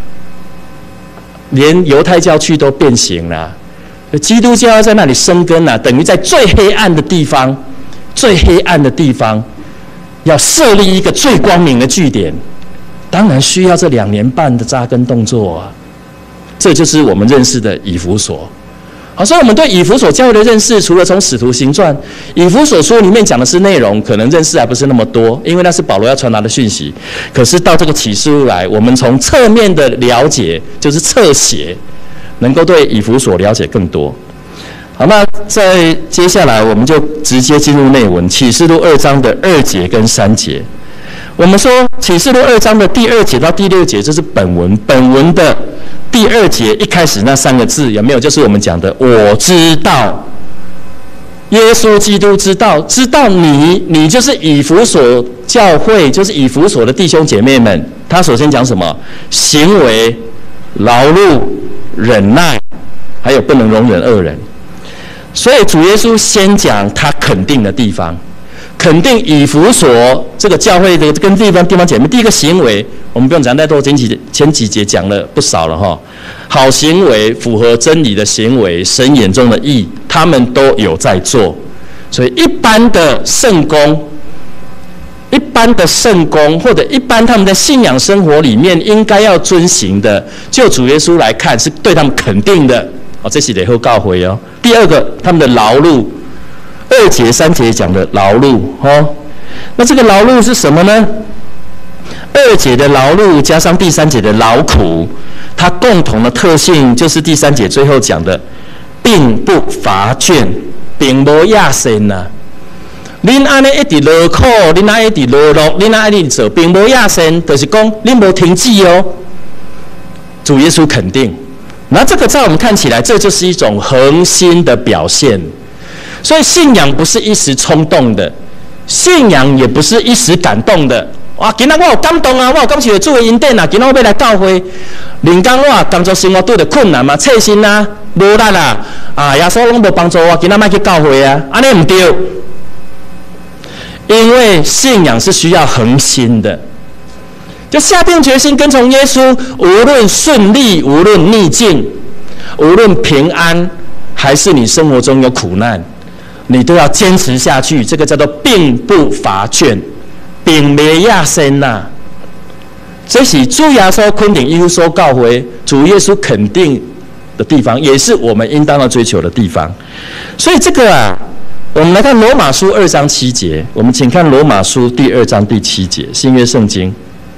连犹太教区都变形了，基督教要在那里生根啊，等于在最黑暗的地方，最黑暗的地方要设立一个最光明的据点，当然需要这两年半的扎根动作啊。这就是我们认识的以弗所。好，所以我们对以弗所教会的认识，除了从使徒行传、以弗所书里面讲的是内容，可能认识还不是那么多，因为那是保罗要传达的讯息。可是到这个启示录来，我们从侧面的了解，就是侧写，能够对以弗所了解更多。 好，那在接下来我们就直接进入内文，启示录二章的二节跟三节。我们说启示录二章的第二节到第六节，这是本文。本文的第二节一开始那三个字有没有？就是我们讲的“我知道”。耶稣基督知道，知道你，你就是以弗所教会，就是以弗所的弟兄姐妹们。他首先讲什么？行为、劳碌、忍耐，还有不能容忍恶人。所以主耶稣先讲他肯定的地方，肯定以弗所这个教会的跟地方地方姐妹。第一个行为，我们不用讲太多，前几前几节讲了不少了哈。好行为，符合真理的行为，神眼中的义，他们都有在做。所以一般的圣工，一般的圣工或者一般他们在信仰生活里面应该要遵行的，就主耶稣来看是对他们肯定的。哦，这是得后告回哦。第二个，他们的劳碌，二节、三节讲的劳碌哦。那这个劳碌是什么呢？二节的劳碌加上第三节的劳苦，它共同的特性就是第三节最后讲的，并不乏倦，并无亚身呐。恁安尼一直劳苦，恁安尼一直劳碌，恁安尼一直做，并无亚身，就是讲恁无停止哦。主耶稣肯定。那这个在我们看起来，这就是一种恒心的表现。所以信仰不是一时冲动的，信仰也不是一时感动的。哇，今仔我有感动啊，我有感受主的恩典啊，今仔我要来教会。连讲我工作生活对着困难嘛，切身啊，无力啊，啊，耶稣拢无帮助我，今仔莫去教会啊，安尼唔对。因为信仰是需要恒心的。就下定决心跟从耶稣，无论顺利，无论逆境，无论平安，还是你生活中有苦难，你都要坚持下去。这个叫做并不乏倦，并没亚身呐。这是主耶稣肯定耶稣教会，主耶稣肯定的地方，也是我们应当要追求的地方。所以这个啊，我们来看罗马书二章七节，我们请看罗马书第二章第七节，新约圣经。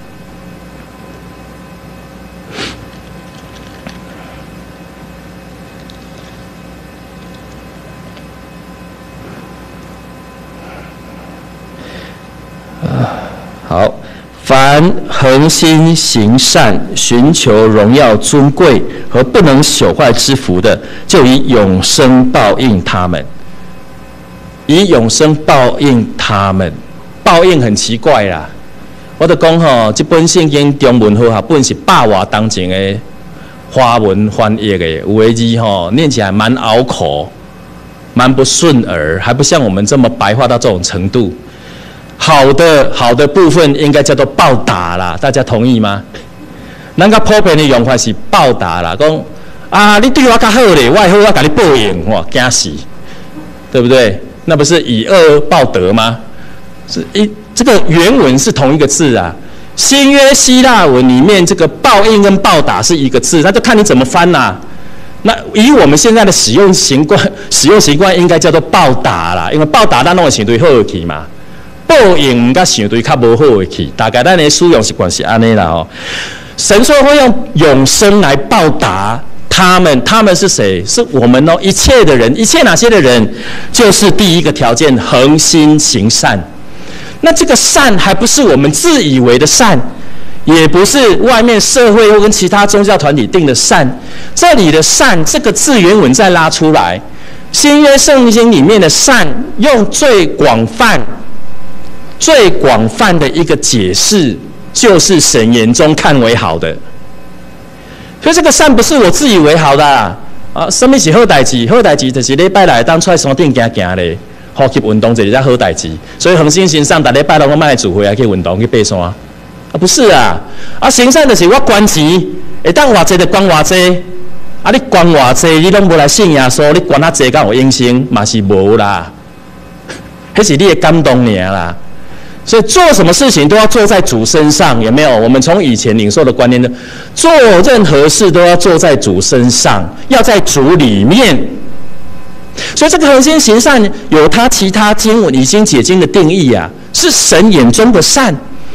好，凡恒心行善、寻求荣耀尊贵和不能朽坏之福的，就以永生报应他们。以永生报应他们，报应很奇怪啦。我就讲吼，这本圣经中文好学本是百外当前的华文翻译的，有的字吼念起来蛮拗口，蛮不顺耳，还不像我们这么白话到这种程度。好的，好的部分应该叫做报答啦，大家同意吗？咱较普遍的用法是报答啦，讲啊，你对我较好咧，我好我给你报应，哇，惊死，对不对？那不是以恶报德吗？是一这个原文是同一个字啊。新约希腊文里面这个报应跟报答是一个字，那就看你怎么翻啦、啊。那以我们现在的使用习惯，使用习惯应该叫做报答啦，因为报答咱拢会想对好去嘛。报应唔甲想对较无好的去，大概咱的使用习惯是安尼啦哦。神说会用永生来报答他们，他们是谁？是我们哦，一切的人，一切哪些的人？就是第一个条件，恒心行善。那这个善还不是我们自以为的善，也不是外面社会或跟其他宗教团体定的善。这里的善这个字原文再拉出来，新约圣经里面的善用最广泛。最广泛的一个解释，就是神眼中看为好的。所以这个善不是我自以为好的啊！啊，什么是好代志？好代志就是礼拜来当出来山顶行行咧，呼吸运动就是好代志。所以恒心行善，逐礼拜六我买聚会啊去运动去爬山啊，不是啊！啊，行善就是我捐钱，会当偌济就捐偌济。啊，你捐偌济，你拢无来信耶稣，你捐啊济敢有永生嘛是无啦。迄是你的感动尔啦。所以做什么事情都要做在主身上，有没有？我们从以前领受的观念呢，做任何事都要做在主身上，要在主里面。所以这个恒心行善有它其他经文已经解经的定义啊，是神眼中的善。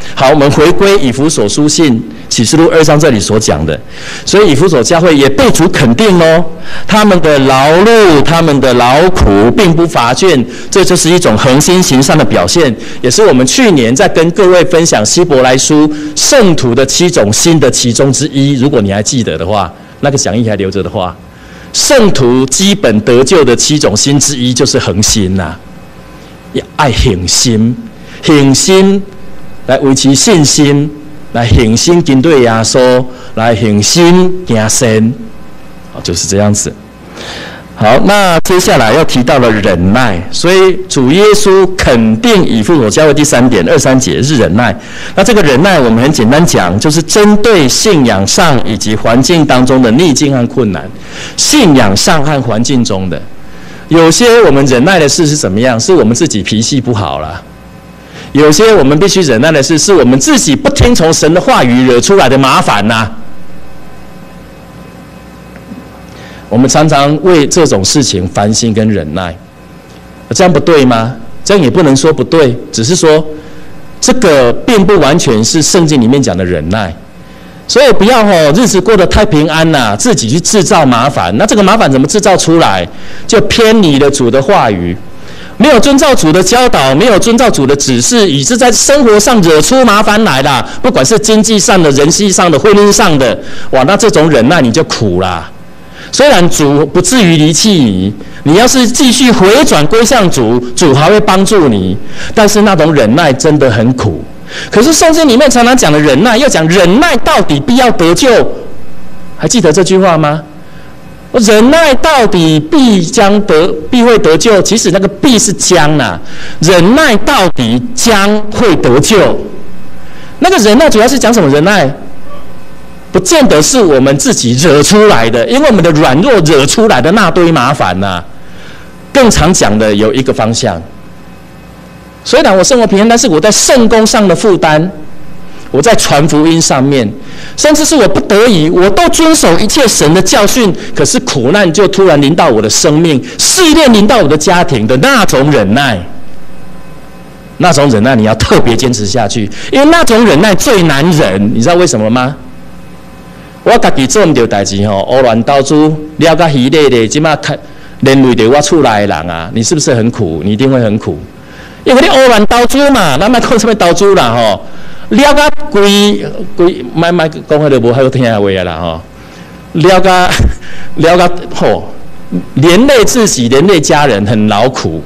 好，我们回归以弗所书信启示录二章这里所讲的，所以以弗所教会也被主肯定哦，他们的劳碌、他们的劳苦并不乏倦，这就是一种恒心行善的表现，也是我们去年在跟各位分享希伯来书圣徒的七种心的其中之一。如果你还记得的话，那个讲义还留着的话，圣徒基本得救的七种心之一就是恒心呐、啊，要爱恒心，恒心。来维持信心，来恒心跟对耶稣，来恒心行善，好，就是这样子。好，那接下来要提到了忍耐，所以主耶稣肯定以弗所教会第三点二三节是忍耐。那这个忍耐，我们很简单讲，就是针对信仰上以及环境当中的逆境和困难，信仰上和环境中的有些我们忍耐的事是怎么样？是我们自己脾气不好了。有些我们必须忍耐的事，是我们自己不听从神的话语惹出来的麻烦呐、啊。我们常常为这种事情烦心跟忍耐，这样不对吗？这样也不能说不对，只是说这个并不完全是圣经里面讲的忍耐。所以不要哦，日子过得太平安啦、啊，自己去制造麻烦。那这个麻烦怎么制造出来？就偏离了主的话语。没有遵照主的教导，没有遵照主的指示，以致在生活上惹出麻烦来啦。不管是经济上的、人际上的、婚姻上的，哇，那这种忍耐你就苦啦。虽然主不至于离弃你，你要是继续回转归向主，主还会帮助你。但是那种忍耐真的很苦。可是圣经里面常常讲的忍耐，要讲忍耐到底必要得救，还记得这句话吗？忍耐到底必将得必会得救，其实那个必是将啦、啊，忍耐到底将会得救。那个忍耐主要是讲什么忍耐？不见得是我们自己惹出来的，因为我们的软弱惹出来的那堆麻烦呐、啊。更常讲的有一个方向，虽然我生活平安，但是我在圣工上的负担。我在传福音上面，甚至是我不得已，我都遵守一切神的教训，可是苦难就突然临到我的生命，试炼临到我的家庭的那种忍耐，那种忍耐你要特别坚持下去，因为那种忍耐最难忍，你知道为什么吗？我自己做唔到代志吼，乌乱刀猪了甲稀累的，即马连累到我厝内的人啊，你是不是很苦？你一定会很苦，因为你乌乱刀猪嘛，咱莫讲什么刀猪啦吼。了甲规规，卖卖讲迄个无好听的话啦吼。了甲了甲吼，连累自己，连累家人，很劳苦。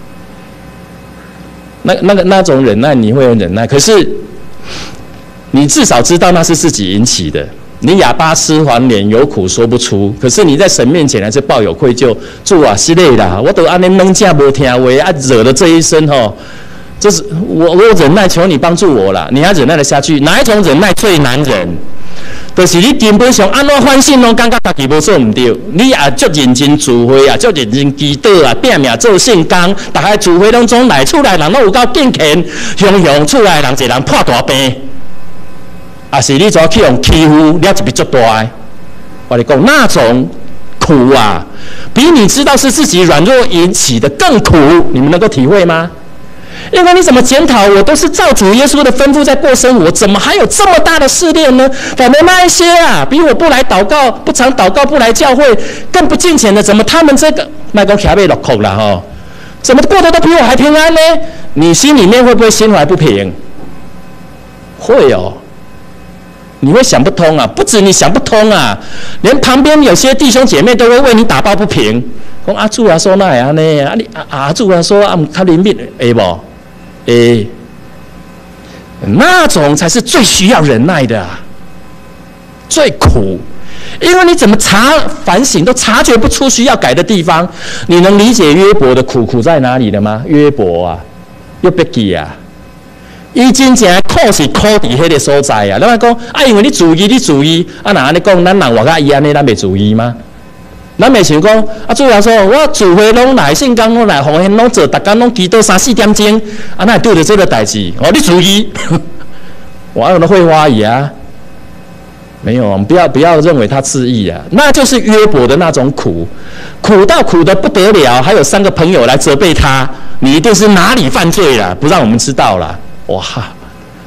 那那个那种忍耐，你会很忍耐，可是你至少知道那是自己引起的。你哑巴吃黄连，有苦说不出。可是你在神面前还是抱有愧疚。主啊，是累啦，我都安尼软正无听话啊，惹了这一身吼。这是我我忍耐，求你帮助我啦！你还忍耐得下去？哪一种忍耐最难忍？就是你根本上安怎反省拢感觉家己无做唔对，你也足认真聚会啊，足认真祈祷啊，拼命做圣工，大概聚会当中来厝内人拢有够敬虔，雄雄厝内人一人破大病，啊是你怎去用欺负了一笔足大的？我跟你讲，那种苦啊，比你知道是自己软弱引起的更苦，你们能够体会吗？因为你怎么检讨我都是照主耶稣的吩咐在过生活，怎么还有这么大的试炼呢？反正那一些啊，比我不来祷告、不常祷告、不来教会、更不敬虔的，怎么他们这个卖讲卡被落口了哈？怎么过得都比我还平安呢？你心里面会不会心怀不平？会哦，你会想不通啊！不止你想不通啊，连旁边有些弟兄姐妹都会为你打抱不平。讲阿主啊，说那会安尼啊，你阿阿主啊说啊，较灵敏会无？诶，那种才是最需要忍耐的、啊，最苦，因为你怎么查反省都察觉不出需要改的地方。你能理解约伯的苦苦在哪里了吗？约伯啊，约伯记啊，伊真正苦是苦伫迄个所在啊。咱讲啊，因为你注意，你注意，啊，那安尼讲，咱人活甲伊安尼，咱袂注意吗？咱袂想讲，啊，主要说，我聚会拢来，圣工拢来，奉献拢做，逐工拢祈祷三四点钟，啊，那对着这个代志，哦，你注意，我有的会花语啊，没有，我们不要不要认为他自意啊，那就是约伯的那种苦，苦到苦得不得了，还有三个朋友来责备他，你一定是哪里犯罪了，不让我们知道了，哇，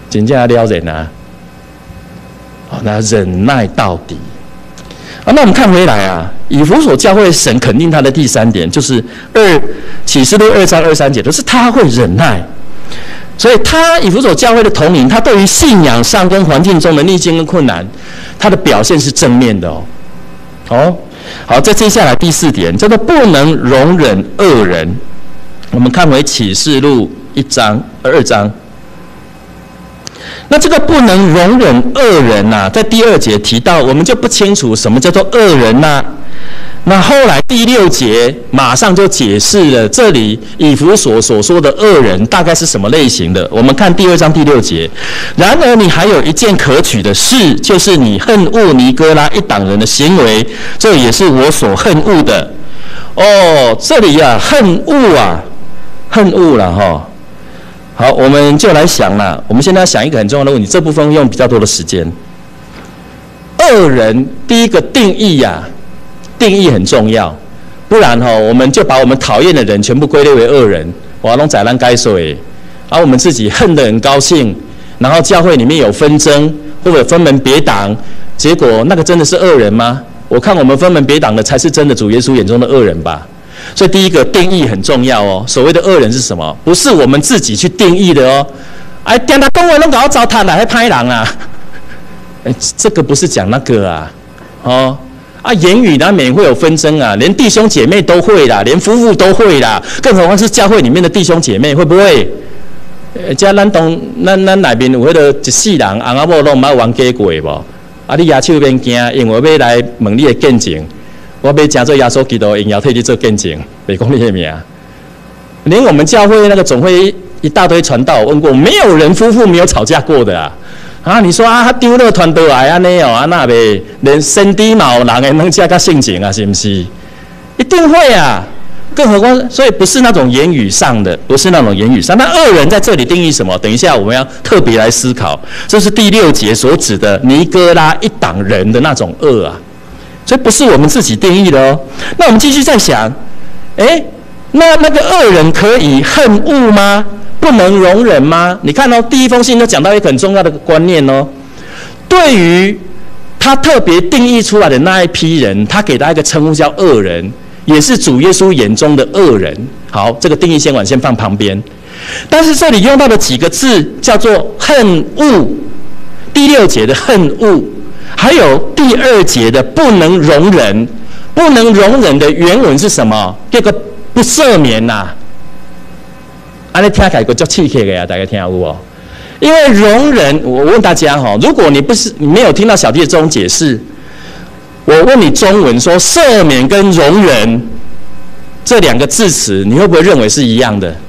真正了忍啊，好，那忍耐到底。啊，那我们看回来啊，以弗所教会神肯定他的第三点，就是二启示录二章二三节，都是他会忍耐。所以他以弗所教会的统领，他对于信仰上跟环境中的逆境跟困难，他的表现是正面的哦。哦，好，再接下来第四点，叫做不能容忍恶人。我们看回启示录一章、二章。那这个不能容忍恶人呐、啊，在第二节提到，我们就不清楚什么叫做恶人呐、啊。那后来第六节马上就解释了，这里以弗所所说的恶人大概是什么类型的。我们看第二章第六节，然而你还有一件可取的事，就是你恨恶尼哥拉一党人的行为，这也是我所恨恶的。哦，这里啊，恨恶啊，恨恶了哈。好，我们就来想啦。我们现在要想一个很重要的问题，这部分用比较多的时间。恶人第一个定义呀、啊，定义很重要，不然哈、哦，我们就把我们讨厌的人全部归类为恶人，哇，拢宰烂该水，而我们自己恨得很高兴，然后教会里面有纷争或者分门别党，结果那个真的是恶人吗？我看我们分门别党的才是真的主耶稣眼中的恶人吧。所以第一个定义很重要哦。所谓的恶人是什么？不是我们自己去定义的哦。哎，点他公文拢搞糟蹋了，还拍人啊？哎，这个不是讲那个啊，哦啊，言语难免会有纷争啊，连弟兄姐妹都会啦，连夫妇都会啦，更何况是教会里面的弟兄姐妹，会不会？呃，加咱东咱咱内面有迄个一世人翁仔某拢毋捌冤家过无？啊，你牙手免惊，因为要来问你的见证。我要真做耶稣基督，因要替你做见证，袂讲你的名。连我们教会那个总会一大堆传道，我问过，没有人夫妇没有吵架过的啊！啊，你说啊，他丢那个团队来安尼哦，啊那袂连身体嘛有人会能加个性情啊，是不是？一定会啊！更何况，所以不是那种言语上的，不是那种言语上。那恶人在这里定义什么？等一下我们要特别来思考，这是第六节所指的尼哥拉一党人的那种恶啊。所以不是我们自己定义的哦。那我们继续再想，哎，那那个恶人可以恨恶吗？不能容忍吗？你看哦，第一封信就讲到一个很重要的观念哦。对于他特别定义出来的那一批人，他给他一个称呼叫恶人，也是主耶稣眼中的恶人。好，这个定义先往先放旁边。但是这里用到的几个字叫做恨恶，第六节的恨恶。还有第二节的不能容忍，不能容忍的原文是什么？这个不赦免呐、啊。安尼听起来个叫气气的呀，大家听有无？因为容忍，我问大家哈，如果你不是你没有听到小弟的这种解释，我问你中文说赦免跟容忍这两个字词，你会不会认为是一样的？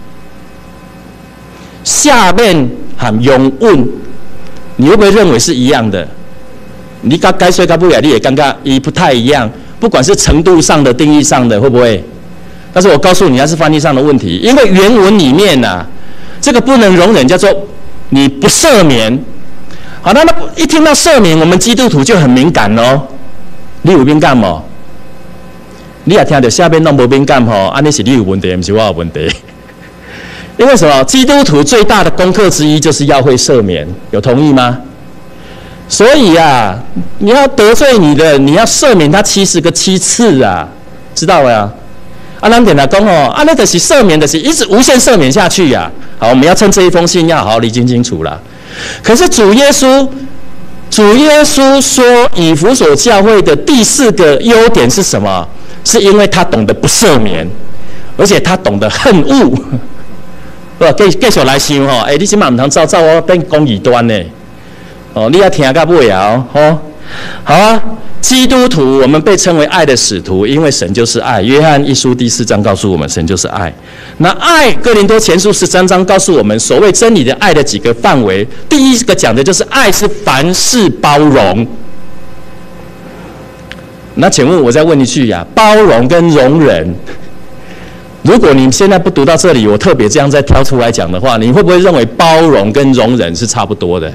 下面和容忍，你会不会认为是一样的？你刚该说该不了，你也尴尬，也不太一样。不管是程度上的、定义上的，会不会？但是我告诉你，那是翻译上的问题。因为原文里面呐、啊，这个不能容忍叫做你不赦免。好，那那一听到赦免，我们基督徒就很敏感哦。你有敏感吗？你也听到下面弄无敏感吼，安尼是你有问题，不是我有问题。因为什么？基督徒最大的功课之一就是要会赦免，有同意吗？所以啊，你要得罪你的，你要赦免他七十个七次啊，知道了呀？啊，咱点来讲哦，啊，那就是赦免的是一直无限赦免下去呀、啊。好，我们要趁这一封信要好好理清清楚了。可是主耶稣，主耶稣说以弗所教会的第四个优点是什么？是因为他懂得不赦免，而且他懂得恨恶。不，继继续来想吼，哎、欸，你起码唔通照照我变公异端呢？哦，你要听到尾啊！哦，好啊。基督徒，我们被称为爱的使徒，因为神就是爱。约翰一书第四章告诉我们，神就是爱。那爱，哥林多前书十三章告诉我们，所谓真理的爱的几个范围。第一个讲的就是爱是凡事包容。那请问我再问一句呀、啊，包容跟容忍，如果你现在不读到这里，我特别这样再挑出来讲的话，你会不会认为包容跟容忍是差不多的？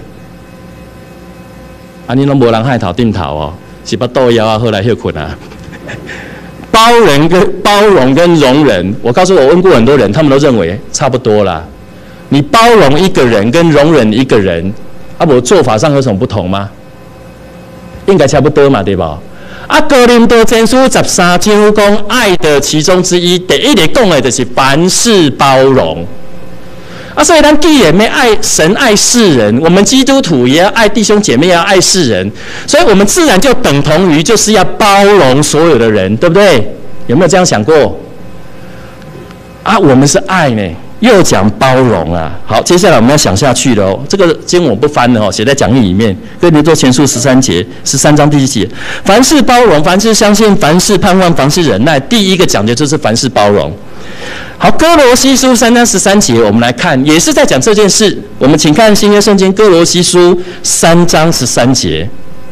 啊，你拢无人害头定头哦，是把豆腰啊，后来休困啊。包容跟包容跟容忍，我告诉我问过很多人，他们都认为差不多啦。 你包容一个人跟容忍一个人，啊，我做法上有什么不同吗？应该差不多嘛，对吧？啊，哥林多前书十三章讲爱的其中之一，第一个讲的就是凡事包容。啊，所以咱既然要爱神爱世人，我们基督徒也要爱弟兄姐妹，也要爱世人，所以我们自然就等同于就是要包容所有的人，对不对？有没有这样想过？啊，我们是爱呢。又讲包容啊，好，接下来我们要想下去了哦。这个经文我不翻了哦，写在讲义里面。哥林多前书十三节，十三章第一节，凡事包容，凡事相信，凡事盼望，凡事忍耐。第一个讲的就是凡事包容。好，哥罗西书三章十三节，我们来看，也是在讲这件事。我们请看新约圣经哥罗西书三章十三节。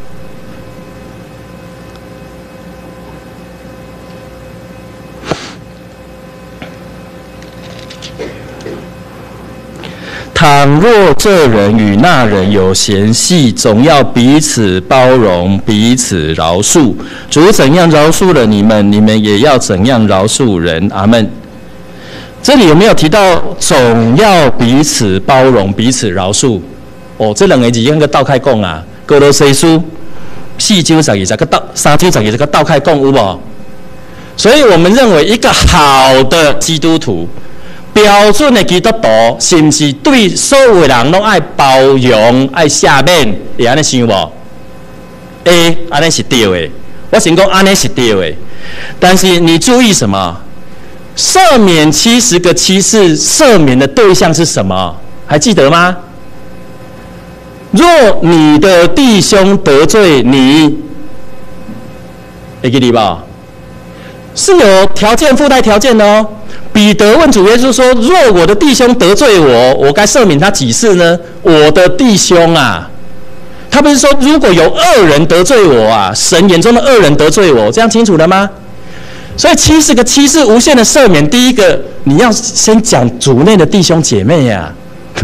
倘若这人与那人有嫌隙，总要彼此包容，彼此饶恕。主怎样饶恕了你们，你们也要怎样饶恕人。阿们。这里有没有提到总要彼此包容，彼此饶恕？哦，这两个字应该倒开讲啊。哥罗西书四章十二节个倒，三章十二节个倒开讲有无？所以我们认为一个好的基督徒。标准的基督徒是不是对所有的人都爱包容、爱赦免？会安尼想无？诶，安尼是对的。我先讲安尼是对的，但是你注意什么？赦免七十个七次，赦免的对象是什么？还记得吗？若你的弟兄得罪你，会记得吧？是有条件附带条件的哦。彼得问主耶稣说：“若我的弟兄得罪我，我该赦免他几次呢？”我的弟兄啊，他不是说如果有恶人得罪我啊，神眼中的恶人得罪我，这样清楚了吗？所以七十个七是无限的赦免。第一个，你要先讲主内的弟兄姐妹呀、啊。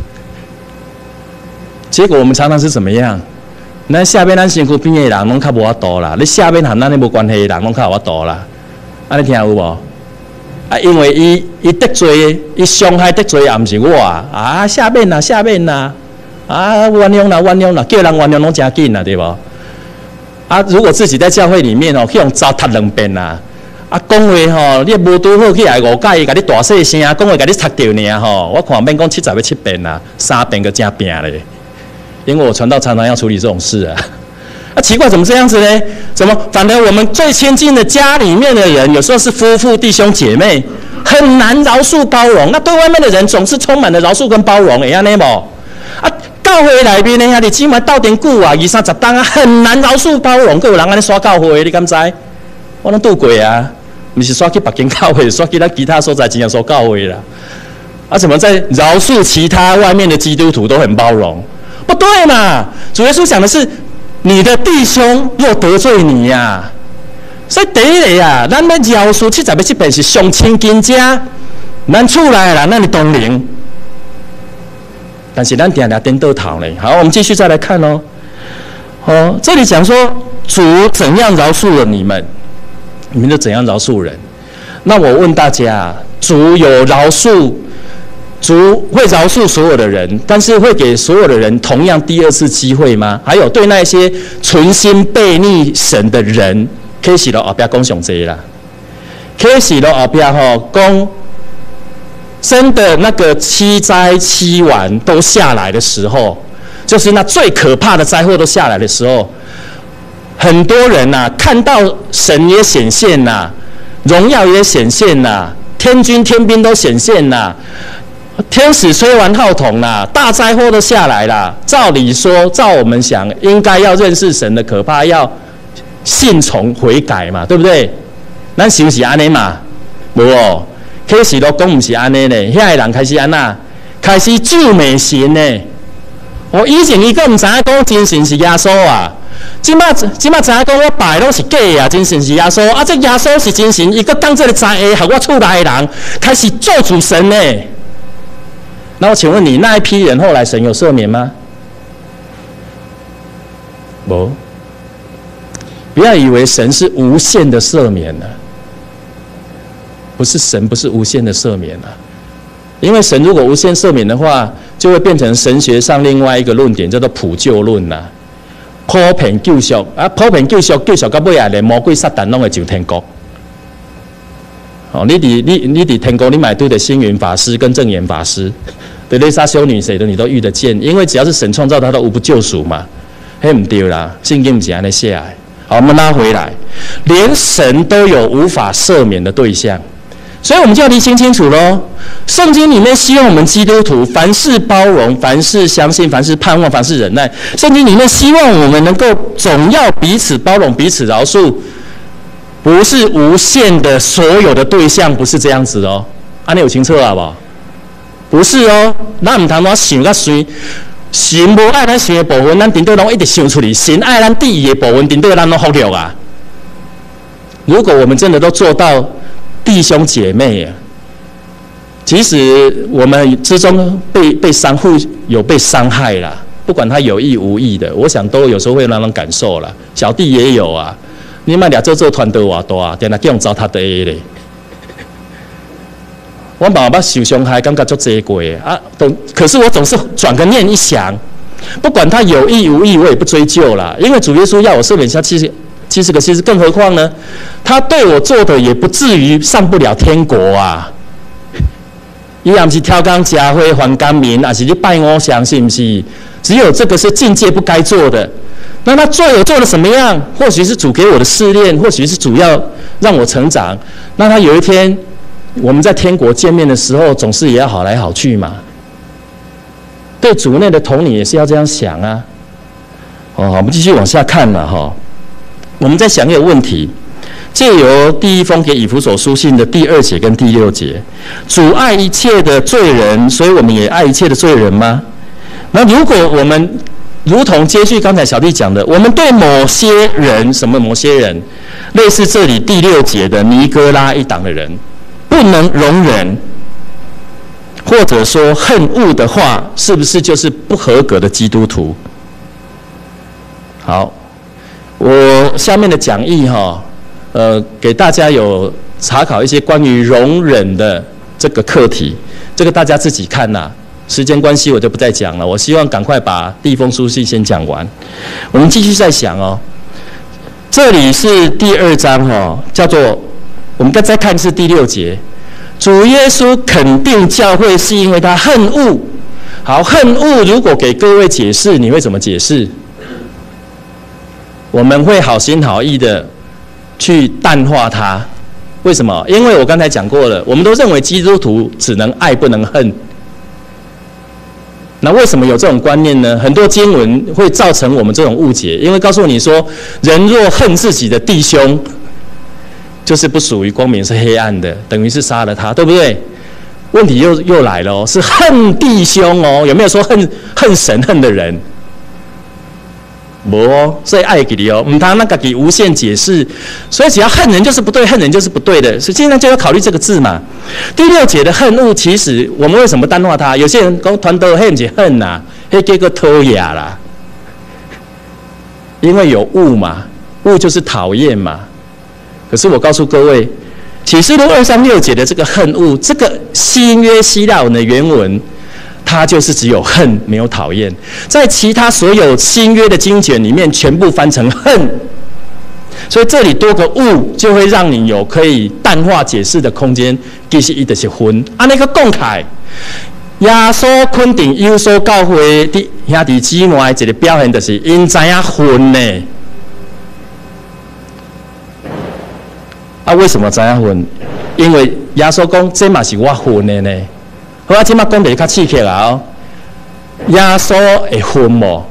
结果我们常常是怎么样？咱下面咱身躯边的人拢较无法度啦，你下面和咱无关系的人拢较有法度啦。安尼听有无？啊，因为伊伊得罪，伊伤害得罪也毋是我啊！啊，下面啦，下面啦，啊，原谅啦，原谅啦，叫人原谅拢真紧啦，对无？啊，如果自己在教会里面哦，去用糟蹋两遍啦，啊，讲话吼，你无拄好起来误解，甲你大细声，讲话甲你插着尔吼，我看免讲七十要七遍啦，三遍个真拼咧，因为我传道常常要处理这种事啊。啊，奇怪，怎么这样子呢？怎么反而我们最亲近的家里面的人，有时候是夫妇、弟兄姐妹，很难饶恕包容。那对外面的人总是充满了饶恕跟包容，会安尼无？啊，教会内面的兄弟姊妹斗阵久啊，二三十档啊，很难饶恕包容。各有人安尼耍教会，你敢知？我拢拄过啊，不是耍去北京教会，耍去咱其他所在真正所教会啦。啊，怎么在饶恕其他外面的基督徒都很包容？不对嘛？主耶稣讲的是。你的弟兄若得罪你呀、啊，所以第一个啊，咱要饶恕七十个七遍是上亲近者，咱厝内的人咱是同龄，但是咱定定颠倒头呢。好，我们继续再来看哦。哦，这里讲说主怎样饶恕了你们，你们就怎样饶恕人。那我问大家，主有饶恕？主会饶恕所有的人，但是会给所有的人同样第二次机会吗？还有对那些存心背逆神的人，开始了后边讲上这啦，开始了后边吼讲，真的那个七灾七晚都下来的时候，就是那最可怕的灾祸都下来的时候，很多人呐、啊、看到神也显现呐、啊，荣耀也显现呐、啊，天军天兵都显现呐、啊。天使吹完号筒啦，大灾祸都下来啦。照理说，照我们想，应该要认识神的可怕，要信从悔改嘛，对不对？咱是不是安尼嘛？无哦，开始都讲不是安尼呢。遐个人开始安那，开始咒骂神呢。我以前伊个唔知影讲真神是耶稣啊，即马即马知影讲我拜拢是假啊，真神是耶稣啊，这耶稣是真神，伊个当这个灾祸，和我厝内的人开始咒主神呢。那我请问你，那一批人后来神有赦免吗？不，不要以为神是无限的赦免了，不是神不是无限的赦免了。 因为神如果无限赦免的话，就会变成神学上另外一个论点，叫做普救论啦、啊。普遍救赎啊，普遍救赎，救赎到尾啊，连魔鬼撒旦拢会上天国。哦，你伫你你伫天国，你买对的星云法师跟正言法师，对雷莎修女谁的你都遇得见，因为只要是神创造他都无不救赎嘛，嘿唔对啦，圣经不是安尼写的。好，我们拉回来，连神都有无法赦免的对象，所以我们就要厘清清楚咯。圣经里面希望我们基督徒凡事包容，凡事相信，凡事盼望，凡事忍耐。圣经里面希望我们能够总要彼此包容，彼此饶恕。不是无限的所有的对象，不是这样子哦。安尼有清楚好不好？不是哦，咱唔通我想甲随，神无爱咱想的部分，咱顶多拢一直想出来；神爱咱第二的部分，顶多咱拢忽略啊。如果我们真的都做到弟兄姐妹啊，即使我们之中被被伤互有被伤害啦，不管他有意无意的，我想都有时候会有那种感受啦。小弟也有啊。你莫俩做做团队偌大啊，定来叫人糟蹋第一咧。我嘛捌受伤害，感觉足济过啊。都可是我总是转个念一想，不管他有意无意，我也不追究啦。因为主耶稣要我赦免下七十七十个七十，更何况呢？他对我做的也不至于上不了天国啊。伊也不是挑工家会还甘民，还是去拜偶像，是不是？只有这个是境界不该做的。那他做有做了什么样？或许是主给我的试炼，或许是主要让我成长。那他有一天我们在天国见面的时候，总是也要好来好去嘛。对主内的同理也是要这样想啊。哦，我们继续往下看了哈。我们在想一个问题，借由第一封给以弗所书信的第二节跟第六节，主爱一切的罪人，所以我们也爱一切的罪人吗？那如果我们如同接续刚才小弟讲的，我们对某些人，什么某些人，类似这里第六节的尼哥拉一党的人，不能容忍，或者说恨恶的话，是不是就是不合格的基督徒？好，我下面的讲义哈，呃，给大家有查考一些关于容忍的这个课题，这个大家自己看呐、啊。时间关系，我就不再讲了。我希望赶快把第一封书信先讲完。我们继续再想哦。这里是第二章哦，叫做我们再看是第六节。主耶稣肯定教会是因为他恨恶。好，恨恶如果给各位解释，你会怎么解释？我们会好心好意的去淡化它。为什么？因为我刚才讲过了，我们都认为基督徒只能爱不能恨。那为什么有这种观念呢？很多经文会造成我们这种误解，因为告诉你说，人若恨自己的弟兄，就是不属于光明，是黑暗的，等于是杀了他，对不对？问题又又来了哦，是恨弟兄哦，有没有说恨恨神恨的人？没哦，所以爱给你哦，唔通那个给无限解释，所以只要恨人就是不对，恨人就是不对的，所以现在就要考虑这个字嘛。第六节的恨恶，其实我们为什么淡化它？有些人讲团队恨是恨呐、啊，迄叫个讨厌啦，因为有恶嘛，恶就是讨厌嘛。可是我告诉各位，启示录二三六节的这个恨恶，这个新约希腊文的原文。它就是只有恨，没有讨厌。在其他所有新约的经卷里面，全部翻成恨，所以这里多个恶，就会让你有可以淡化解释的空间。其实伊就是恨。按那个讲起来，耶稣肯定有所教会的兄弟姊妹一个表现，就是因知影恨呢。啊，为什么知影恨？因为耶稣讲，这嘛是我恨的呢。好啊，即马讲得较刺激啊！哦，耶稣会恨无？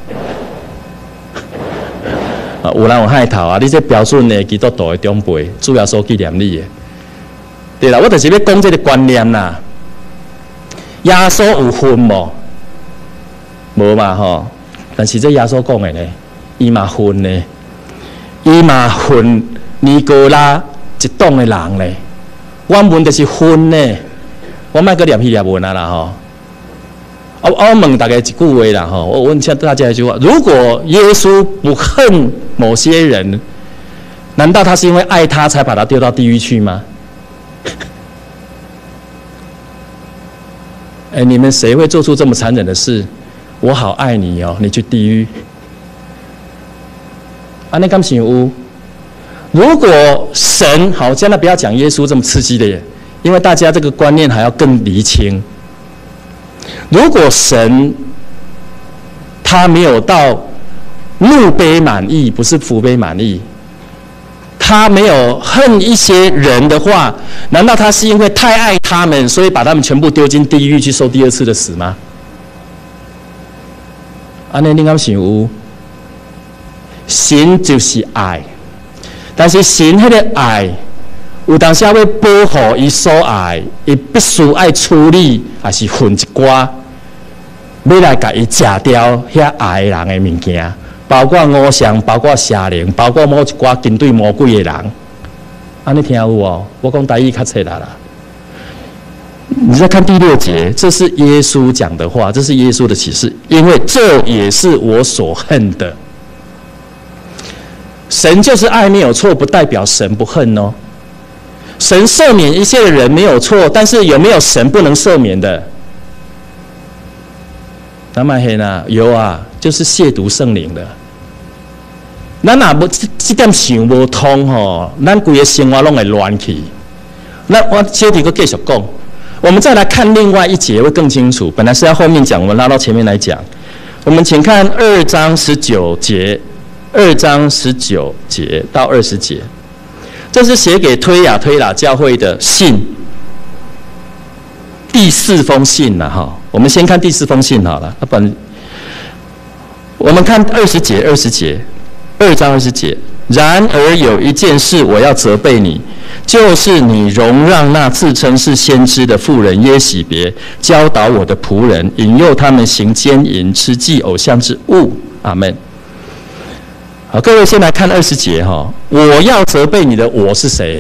啊，有人有害头啊！你这标准的基督徒的长辈，主要所纪念你的，对啦，我就是要讲这个观念啦。耶稣有恨无？无嘛吼，但是这耶稣讲的呢，伊嘛恨呢，伊嘛恨尼哥拉一党的人呢。我问就是恨呢。我卖个念去念文啊啦吼，我我问大家一句话啦吼，我问大家一句话：如果耶稣不恨某些人，难道他是因为爱他才把他丢到地狱去吗？ 哎，你们谁会做出这么残忍的事？我好爱你哦，你去地狱。啊，那敢是有？如果神好，现在不要讲耶稣这么刺激的耶，因为大家这个观念还要更厘清。如果神他没有到怒悲满意，不是福悲满意，他没有恨一些人的话，难道他是因为太爱他们，所以把他们全部丢进地狱去受第二次的死吗？安尼你敢想有？神就是爱，但是神迄个爱，有当时要保护伊所爱，伊必须爱处理，还是分一寡，要来甲伊食掉遐爱的人的物件，包括偶像，包括邪灵，包括某一寡针对魔鬼的人。安尼听有无？我讲台语较册啦啦。你再看第六节，这是耶稣讲的话，这是耶稣的启示，因为这也是我所恨的。神就是爱没有错，不代表神不恨哦。神赦免一切的人没有错，但是有没有神不能赦免的？那么黑呢？有啊，就是亵渎圣灵的。咱若无这点想不通吼，咱规个生活拢会乱去。那我接着个继续讲，我们再来看另外一节会更清楚。本来是要后面讲，我们拉到前面来讲。我们请看二章十九节。二章十九节到二十节，这是写给推雅推喇教会的信，第四封信了哈。我们先看第四封信好了。本我们看二十节，二十节，二章二十节。然而有一件事我要责备你，就是你容让那自称是先知的妇人耶洗别教导我的仆人，引诱他们行奸淫，吃祭偶像之物。阿们。好，各位先来看二十节哈。我要责备你的我是谁？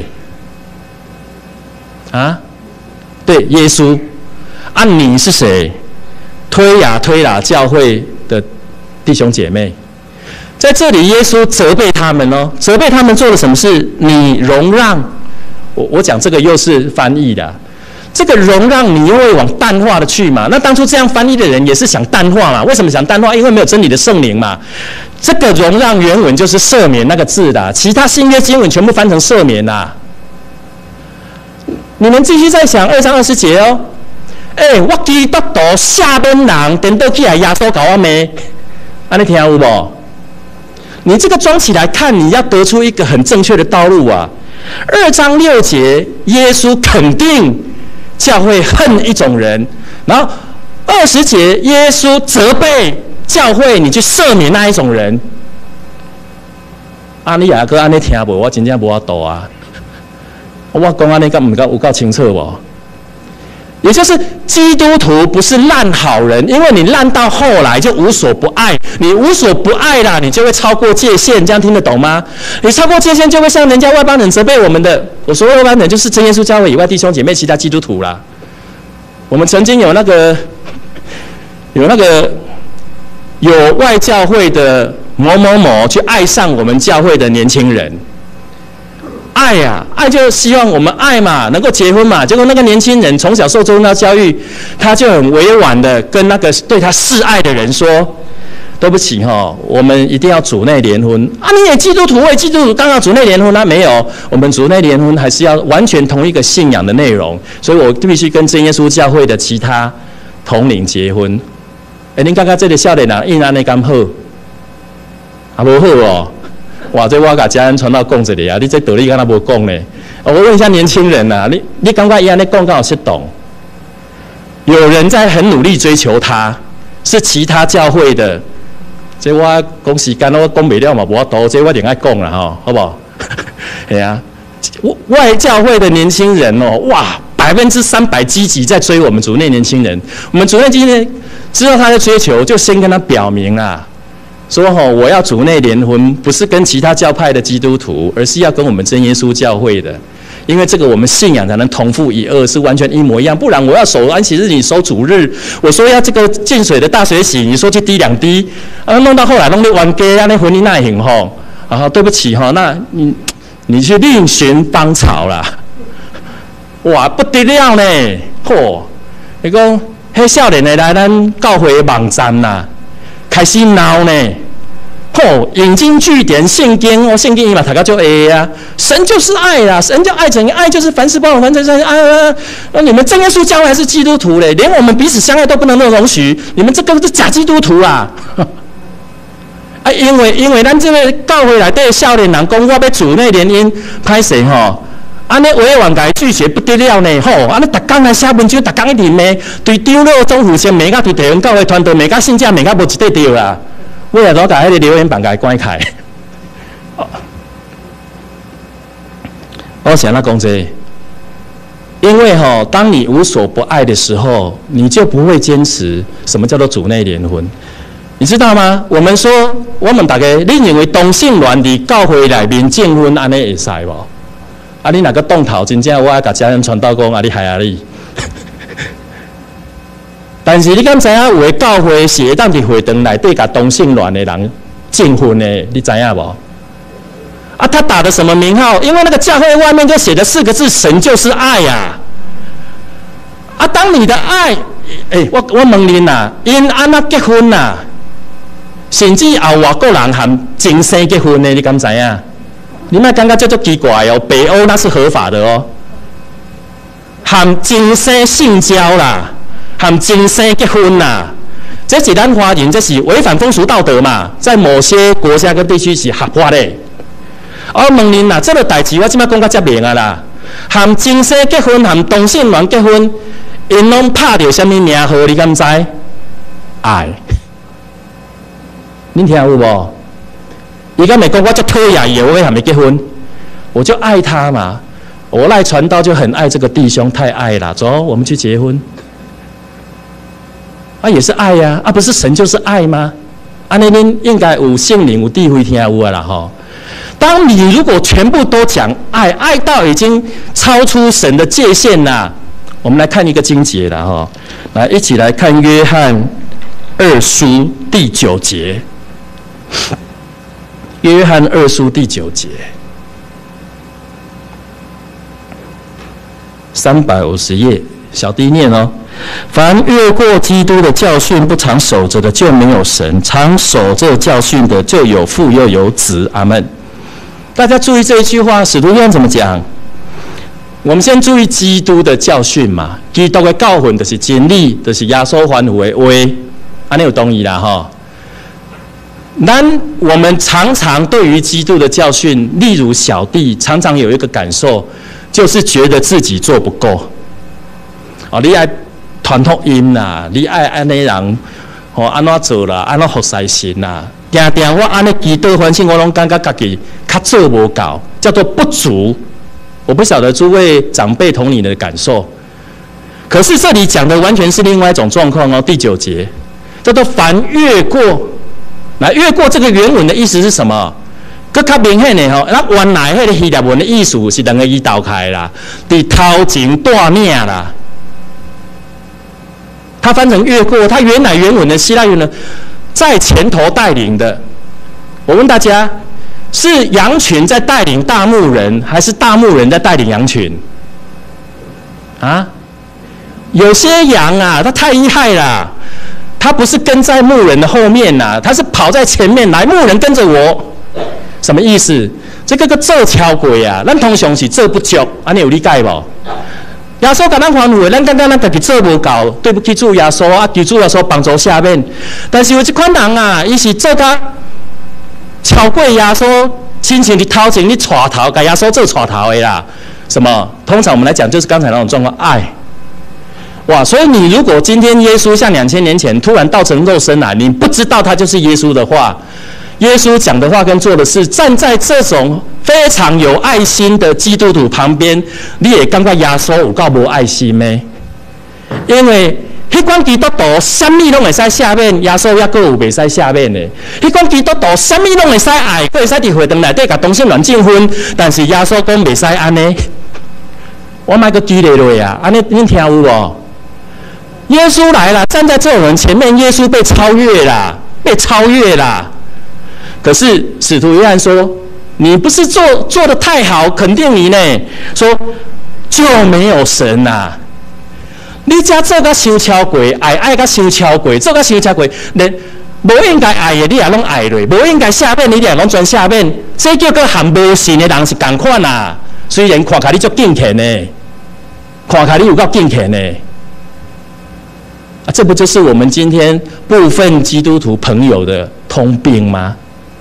啊，对，耶稣。啊，你是谁？推雅推喇教会的弟兄姐妹，在这里耶稣责备他们哦，责备他们做了什么事？你容让，我我讲这个又是翻译的。这个容让你又会往淡化的去嘛？那当初这样翻译的人也是想淡化嘛？为什么想淡化？因为没有真理的圣灵嘛。这个容让原文就是赦免那个字的，其他新约经文全部翻成赦免啦。你们继续再想二章二十节哦。哎、欸，我基督徒下边人等到起来耶稣搞我没？安尼听有无？你这个装起来看，你要得出一个很正确的道路啊。二章六节，耶稣肯定教会恨一种人，然后二十节耶稣责备教会，你去赦免那一种人。啊，你也搁安尼听无？我真正无法度啊！我讲安尼敢唔够有够清楚无？也就是基督徒不是烂好人，因为你烂到后来就无所不爱，你无所不爱啦，你就会超过界限，这样听得懂吗？你超过界限就会像人家外邦人责备我们的，我说外邦人就是真耶稣教会以外弟兄姐妹其他基督徒啦。我们曾经有那个有那个有外教会的某某某去爱上我们教会的年轻人。爱呀、啊，爱就希望我们爱嘛，能够结婚嘛。结果那个年轻人从小受宗教教育，他就很委婉的跟那个对他示爱的人说：“对不起哈，我们一定要主内联婚啊！你也基督徒，我也基督徒，当然主内联婚啊，没有，我们主内联婚还是要完全同一个信仰的内容，所以我必须跟真耶稣教会的其他同龄结婚。哎，您看看这个少年人，应安尼敢好，啊无好哦。”哇！这我甲家人传到讲一下啊，你这道理敢若无讲呢？我问一下年轻人呐、啊，你你感觉伊安尼讲敢有适当？有人在很努力追求他，是其他教会的。这我讲时间我讲不了嘛，无法度，这我一定爱讲啦吼，好不好？系啊，外教会的年轻人哦，哇，百分之三百积极在追我们主内年轻人。我们主内今天知道他在追求，就先跟他表明啊。说吼，我要主内联婚，不是跟其他教派的基督徒，而是要跟我们真耶稣教会的，因为这个我们信仰才能同父一二，是完全一模一样。不然我要守安息日，你守主日，我说要这个进水的大水洗，你说去滴两滴，啊，弄到后来弄得冤家啊，那婚姻那行吼，啊，对不起哈，那你你去另寻芳草啦，哇，不得了呢，嚯，你讲迄少年的来咱教会的网站呐，开始闹呢。吼，引经据典，圣经哦，圣经伊嘛读到就 A 啊，神就是爱啦，神叫爱怎样？爱就是凡事包容，凡事相信。啊啊！那你们真耶稣教会还是基督徒嘞？连我们彼此相爱都不能够容许，你们这个是假基督徒啊！啊，因为因为咱这个教会内底少年人讲，我要主内联姻，歹势吼。安尼委婉甲拒绝不得了呢，吼！安尼逐工来写文章，逐工一直骂，对长老总负责骂甲对地方教会团队骂甲信者骂甲无一块对啦。我也都把迄个留言板给关开。我想要讲这个，因为吼，当你无所不爱的时候，你就不会坚持什么叫做主内联婚，你知道吗？我们说，我们大家，你认为同性恋伫教会内面证婚安尼会使无？啊，你哪个动头真正我爱甲家人传道讲啊，你害啊你！但是你敢知影有的教会是会当伫会堂内底甲同性恋的人证婚的，你知影无？啊，他打的什么名号？因为那个教会外面就写的四个字：神就是爱呀、啊。啊，当你的爱，诶、欸，我我问恁呐，因安那结婚呐、啊，甚至后外国人含真生结婚的，你敢知影？你莫感觉这足奇怪哦，北欧那是合法的哦，含真生性交啦。含真生结婚啦，这是咱华人，这是违反风俗道德嘛，在某些国家跟地区是合法的。我问恁啦，这个代志我即摆讲到遮明啊啦，含真生结婚，含同性恋结婚，因拢拍着什么名号？你敢知？爱。恁听有无？伊敢袂讲我足讨厌伊，我要含伊结婚，我就爱他嘛。我赖传道就很爱这个弟兄，太爱了，走，我们去结婚。啊，也是爱呀、啊，啊，不是神就是爱吗？啊，那恁应该有圣灵有智慧听有啊啦吼。当你如果全部都讲爱，爱到已经超出神的界限啦，我们来看一个经节啦哈，来一起来看约翰二书第九节。约翰二书第九节，三百五十页，小弟念哦。凡越过基督的教训不常守着的，就没有神；常守这教训的，就有父又有子。阿们。大家注意这一句话，使徒约翰怎么讲？我们先注意基督的教训嘛。基督的教训就是真理，就是耶稣吩咐的话。安尼有同意啦哈。咱我们常常对于基督的教训，例如小弟常常有一个感受，就是觉得自己做不够。哦，你爱传福音啦，你爱安尼人，吼安怎做啦，安怎服侍神啦，定定我安尼祈祷反省，我拢感觉家己较做无够，叫做不足。我不晓得诸位长辈同你的感受，可是这里讲的完全是另外一种状况哦。第九节叫做凡越过，来越过这个原文的意思是什么？佮较明显的吼，那原来迄个希腊文的意思是两个字倒开啦，伫头前带领啦。它翻成越过，它原来原文的希腊语呢，在前头带领的。我问大家，是羊群在带领大牧人，还是大牧人在带领羊群？啊？有些羊啊，它太厉害了，它不是跟在牧人的后面呐、啊，它是跑在前面来，牧人跟着我。什么意思？这个个做超过啊，咱通常是做不足，安尼有理解无？耶稣甲咱吩咐的，咱感觉咱家己做无够，对不起主耶稣啊，求主耶稣帮助下面。但是有这款人啊，伊是做甲超过耶稣，亲像伫头前你带头，甲耶稣做带头的啦。什么？通常我们来讲，就是刚才那种状况，爱。哇！所以你如果今天耶稣像两千年前突然道成肉身来，你不知道他就是耶稣的话。耶稣讲的话跟做的事，站在这种非常有爱心的基督徒旁边，你也感觉耶稣有够无爱心咩？因为迄款基督徒什么拢会使下面，耶稣也阁有袂使下面的。迄款基督徒什么拢会使爱，阁会使伫会堂内底甲同性恋证婚，但是耶稣讲袂使安尼。我卖个举例落啊，安尼恁听有无？耶稣来了，站在这种人前面，耶稣被超越啦，被超越啦。可是使徒约翰说：“你不是做做得太好，肯定你呢。说就没有神呐、啊。 你遮做甲伤超过，爱爱甲伤超过，做甲伤超过，连无应该爱的你也拢爱落，无应该下面你也拢全下面，这叫做含无信的人是同款啊。虽然看起来你足敬虔的，看起来你有够敬虔的，啊，这不就是我们今天部分基督徒朋友的通病吗？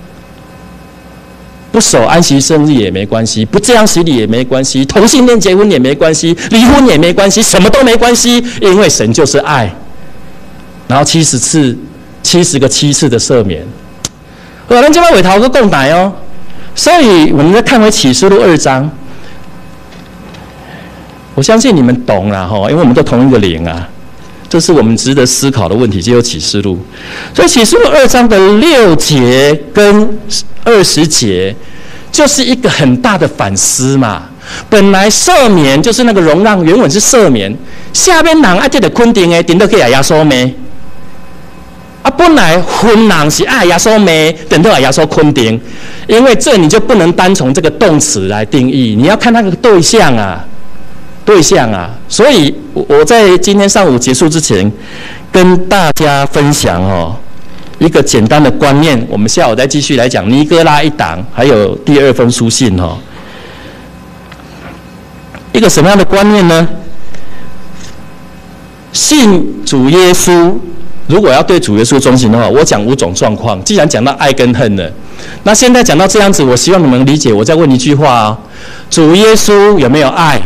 不守安息生日也没关系，不这样洗礼也没关系，同性恋结婚也没关系，离婚也没关系，什么都没关系，因为神就是爱。然后七十次、七十个七次的赦免，我们这边尾头个共台哦。所以我们再看回启示录二章，我相信你们懂了哈，因为我们都同一个灵啊。这是我们值得思考的问题，就有启示录。所以启示录二章的六节跟二十节，就是一个很大的反思嘛。本来赦免就是那个容让，原文是赦免，下面人爱这个肯定的，顶到去爱耶稣咩？啊，本来婚人是爱耶稣咩？顶到爱耶稣肯定，因为这你就不能单从这个动词来定义，你要看那个对象啊。对象啊，所以我在今天上午结束之前，跟大家分享哦一个简单的观念。我们下午再继续来讲尼哥拉一党，还有第二封书信哦。一个什么样的观念呢？信主耶稣，如果要对主耶稣忠心的话，我讲五种状况。既然讲到爱跟恨了，那现在讲到这样子，我希望你们理解。我再问一句话啊、哦：主耶稣有没有爱？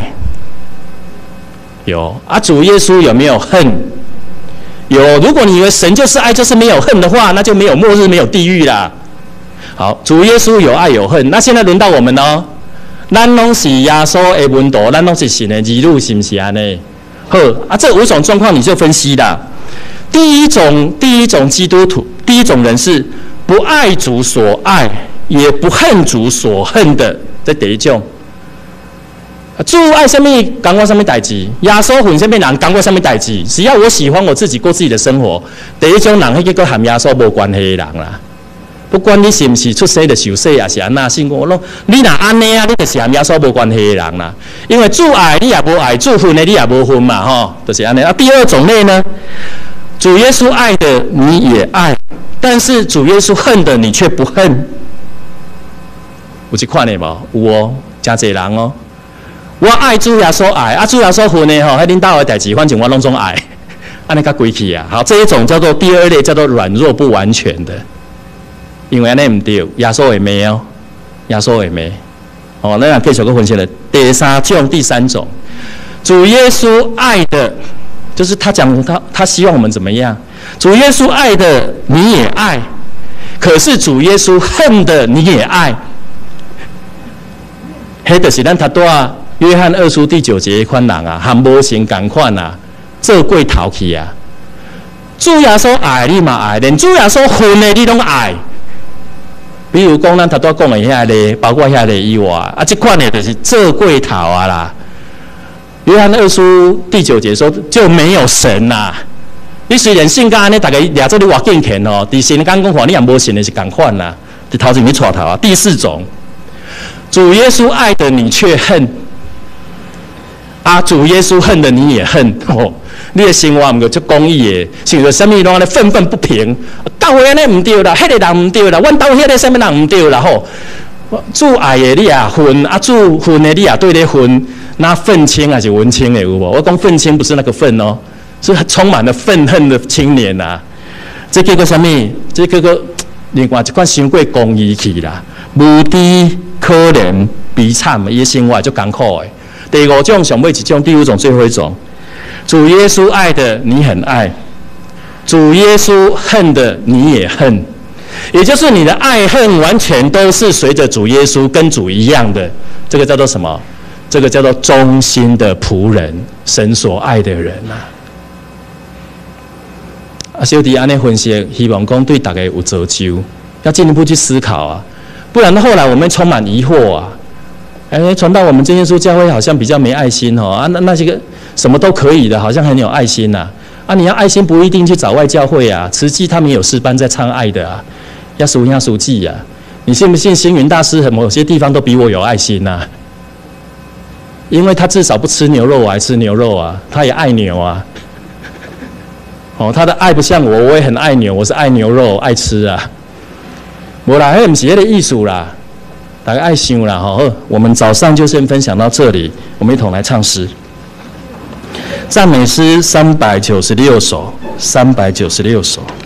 有啊，主耶稣有没有恨？有。如果你以为神就是爱，就是没有恨的话，那就没有末日，没有地狱啦。好，主耶稣有爱有恨，那现在轮到我们哦。咱拢是耶稣的门徒，咱拢是神的儿女，是不是安尼？好啊，这五种状况你就分析啦。第一种，第一种基督徒，第一种人是不爱主所爱，也不恨主所恨的，这第一种。主爱什么，干我什么代志；耶稣恨什么人，干我什么代志。只要我喜欢我自己过自己的生活，第一种人，迄个跟和耶稣无关系的人啦。不管你是不是出生就受洗，也是安那信我咯。你若安尼啊，你就是和耶稣无关系的人啦。因为主爱你也无爱，主恨的你也无恨嘛，吼，就是安尼。啊，第二种类呢，主耶稣爱的你也爱，但是主耶稣恨的你却不恨。有这款的无？有哦，真侪人哦。我爱主耶稣爱，啊主耶稣恨的吼，迄恁兜的代志，反正我拢总爱，安尼较鬼气啊！好，这一种叫做第二类，叫做软弱不完全的，因为安尼唔对，耶稣会骂哦，耶稣会骂。哦，咱继续个分析了。第三种，第三种，主耶稣爱的，就是他讲他他希望我们怎么样？主耶稣爱的你也爱，可是主耶稣恨的你也爱，迄就是咱头拄啊。约翰二书第九节，款人啊，和无神同款啊，做过头去啊。主耶稣爱你嘛爱，连主耶稣恨的你拢爱。比如讲，咱头拄讲的遐个，包括遐个以外，啊，这款的就是做过头啊啦。约翰二书第九节说，就没有神呐、啊。你虽然信甲安尼，大家掠做你偌敬虔哦，伫神讲讲话，你也无信的是同款啦。伫头前你带头啊。第四种，主耶稣爱的你却恨。啊！主耶稣恨的你也恨哦，你的生活唔够足公义的，是说什么拢安尼愤愤不平，教会安尼唔对啦，迄、那个人唔对啦，阮教会迄个什么人唔对啦吼。主爱的你也恨，啊主恨的你也对咧恨，那愤青还是文青的有无？我讲愤青不是那个愤哦，是充满了愤恨的青年呐、啊。这叫做什么？这叫做另外一款伤过公义去啦，无知可怜悲惨，伊的生活就艰苦的。第五种上尾一种，第五种最后一种，主耶稣爱的你很爱，主耶稣恨的你也恨，也就是你的爱恨完全都是随着主耶稣跟主一样的，这个叫做什么？这个叫做忠心的仆人，神所爱的人啊。啊，小弟安尼分析，希望讲对大家有造就，要进一步去思考啊，不然后来我们充满疑惑啊。哎，传到我们真耶稣教会好像比较没爱心哦啊，那那些个什么都可以的，好像很有爱心呐啊！你要爱心不一定去找外教会啊，慈济他们有诗班在唱爱的啊，要数要数记啊！你信不信星云大师某些地方都比我有爱心呐、啊？ 因为他至少不吃牛肉，我还吃牛肉啊，他也爱牛啊。哦，他的爱不像我，我也很爱牛，我是爱牛肉，爱吃啊。无啦，迄不是迄个艺术啦，大家爱想啦吼。我们早上就先分享到这里，我们一同来唱诗。赞美诗三百九十六首，三百九十六首。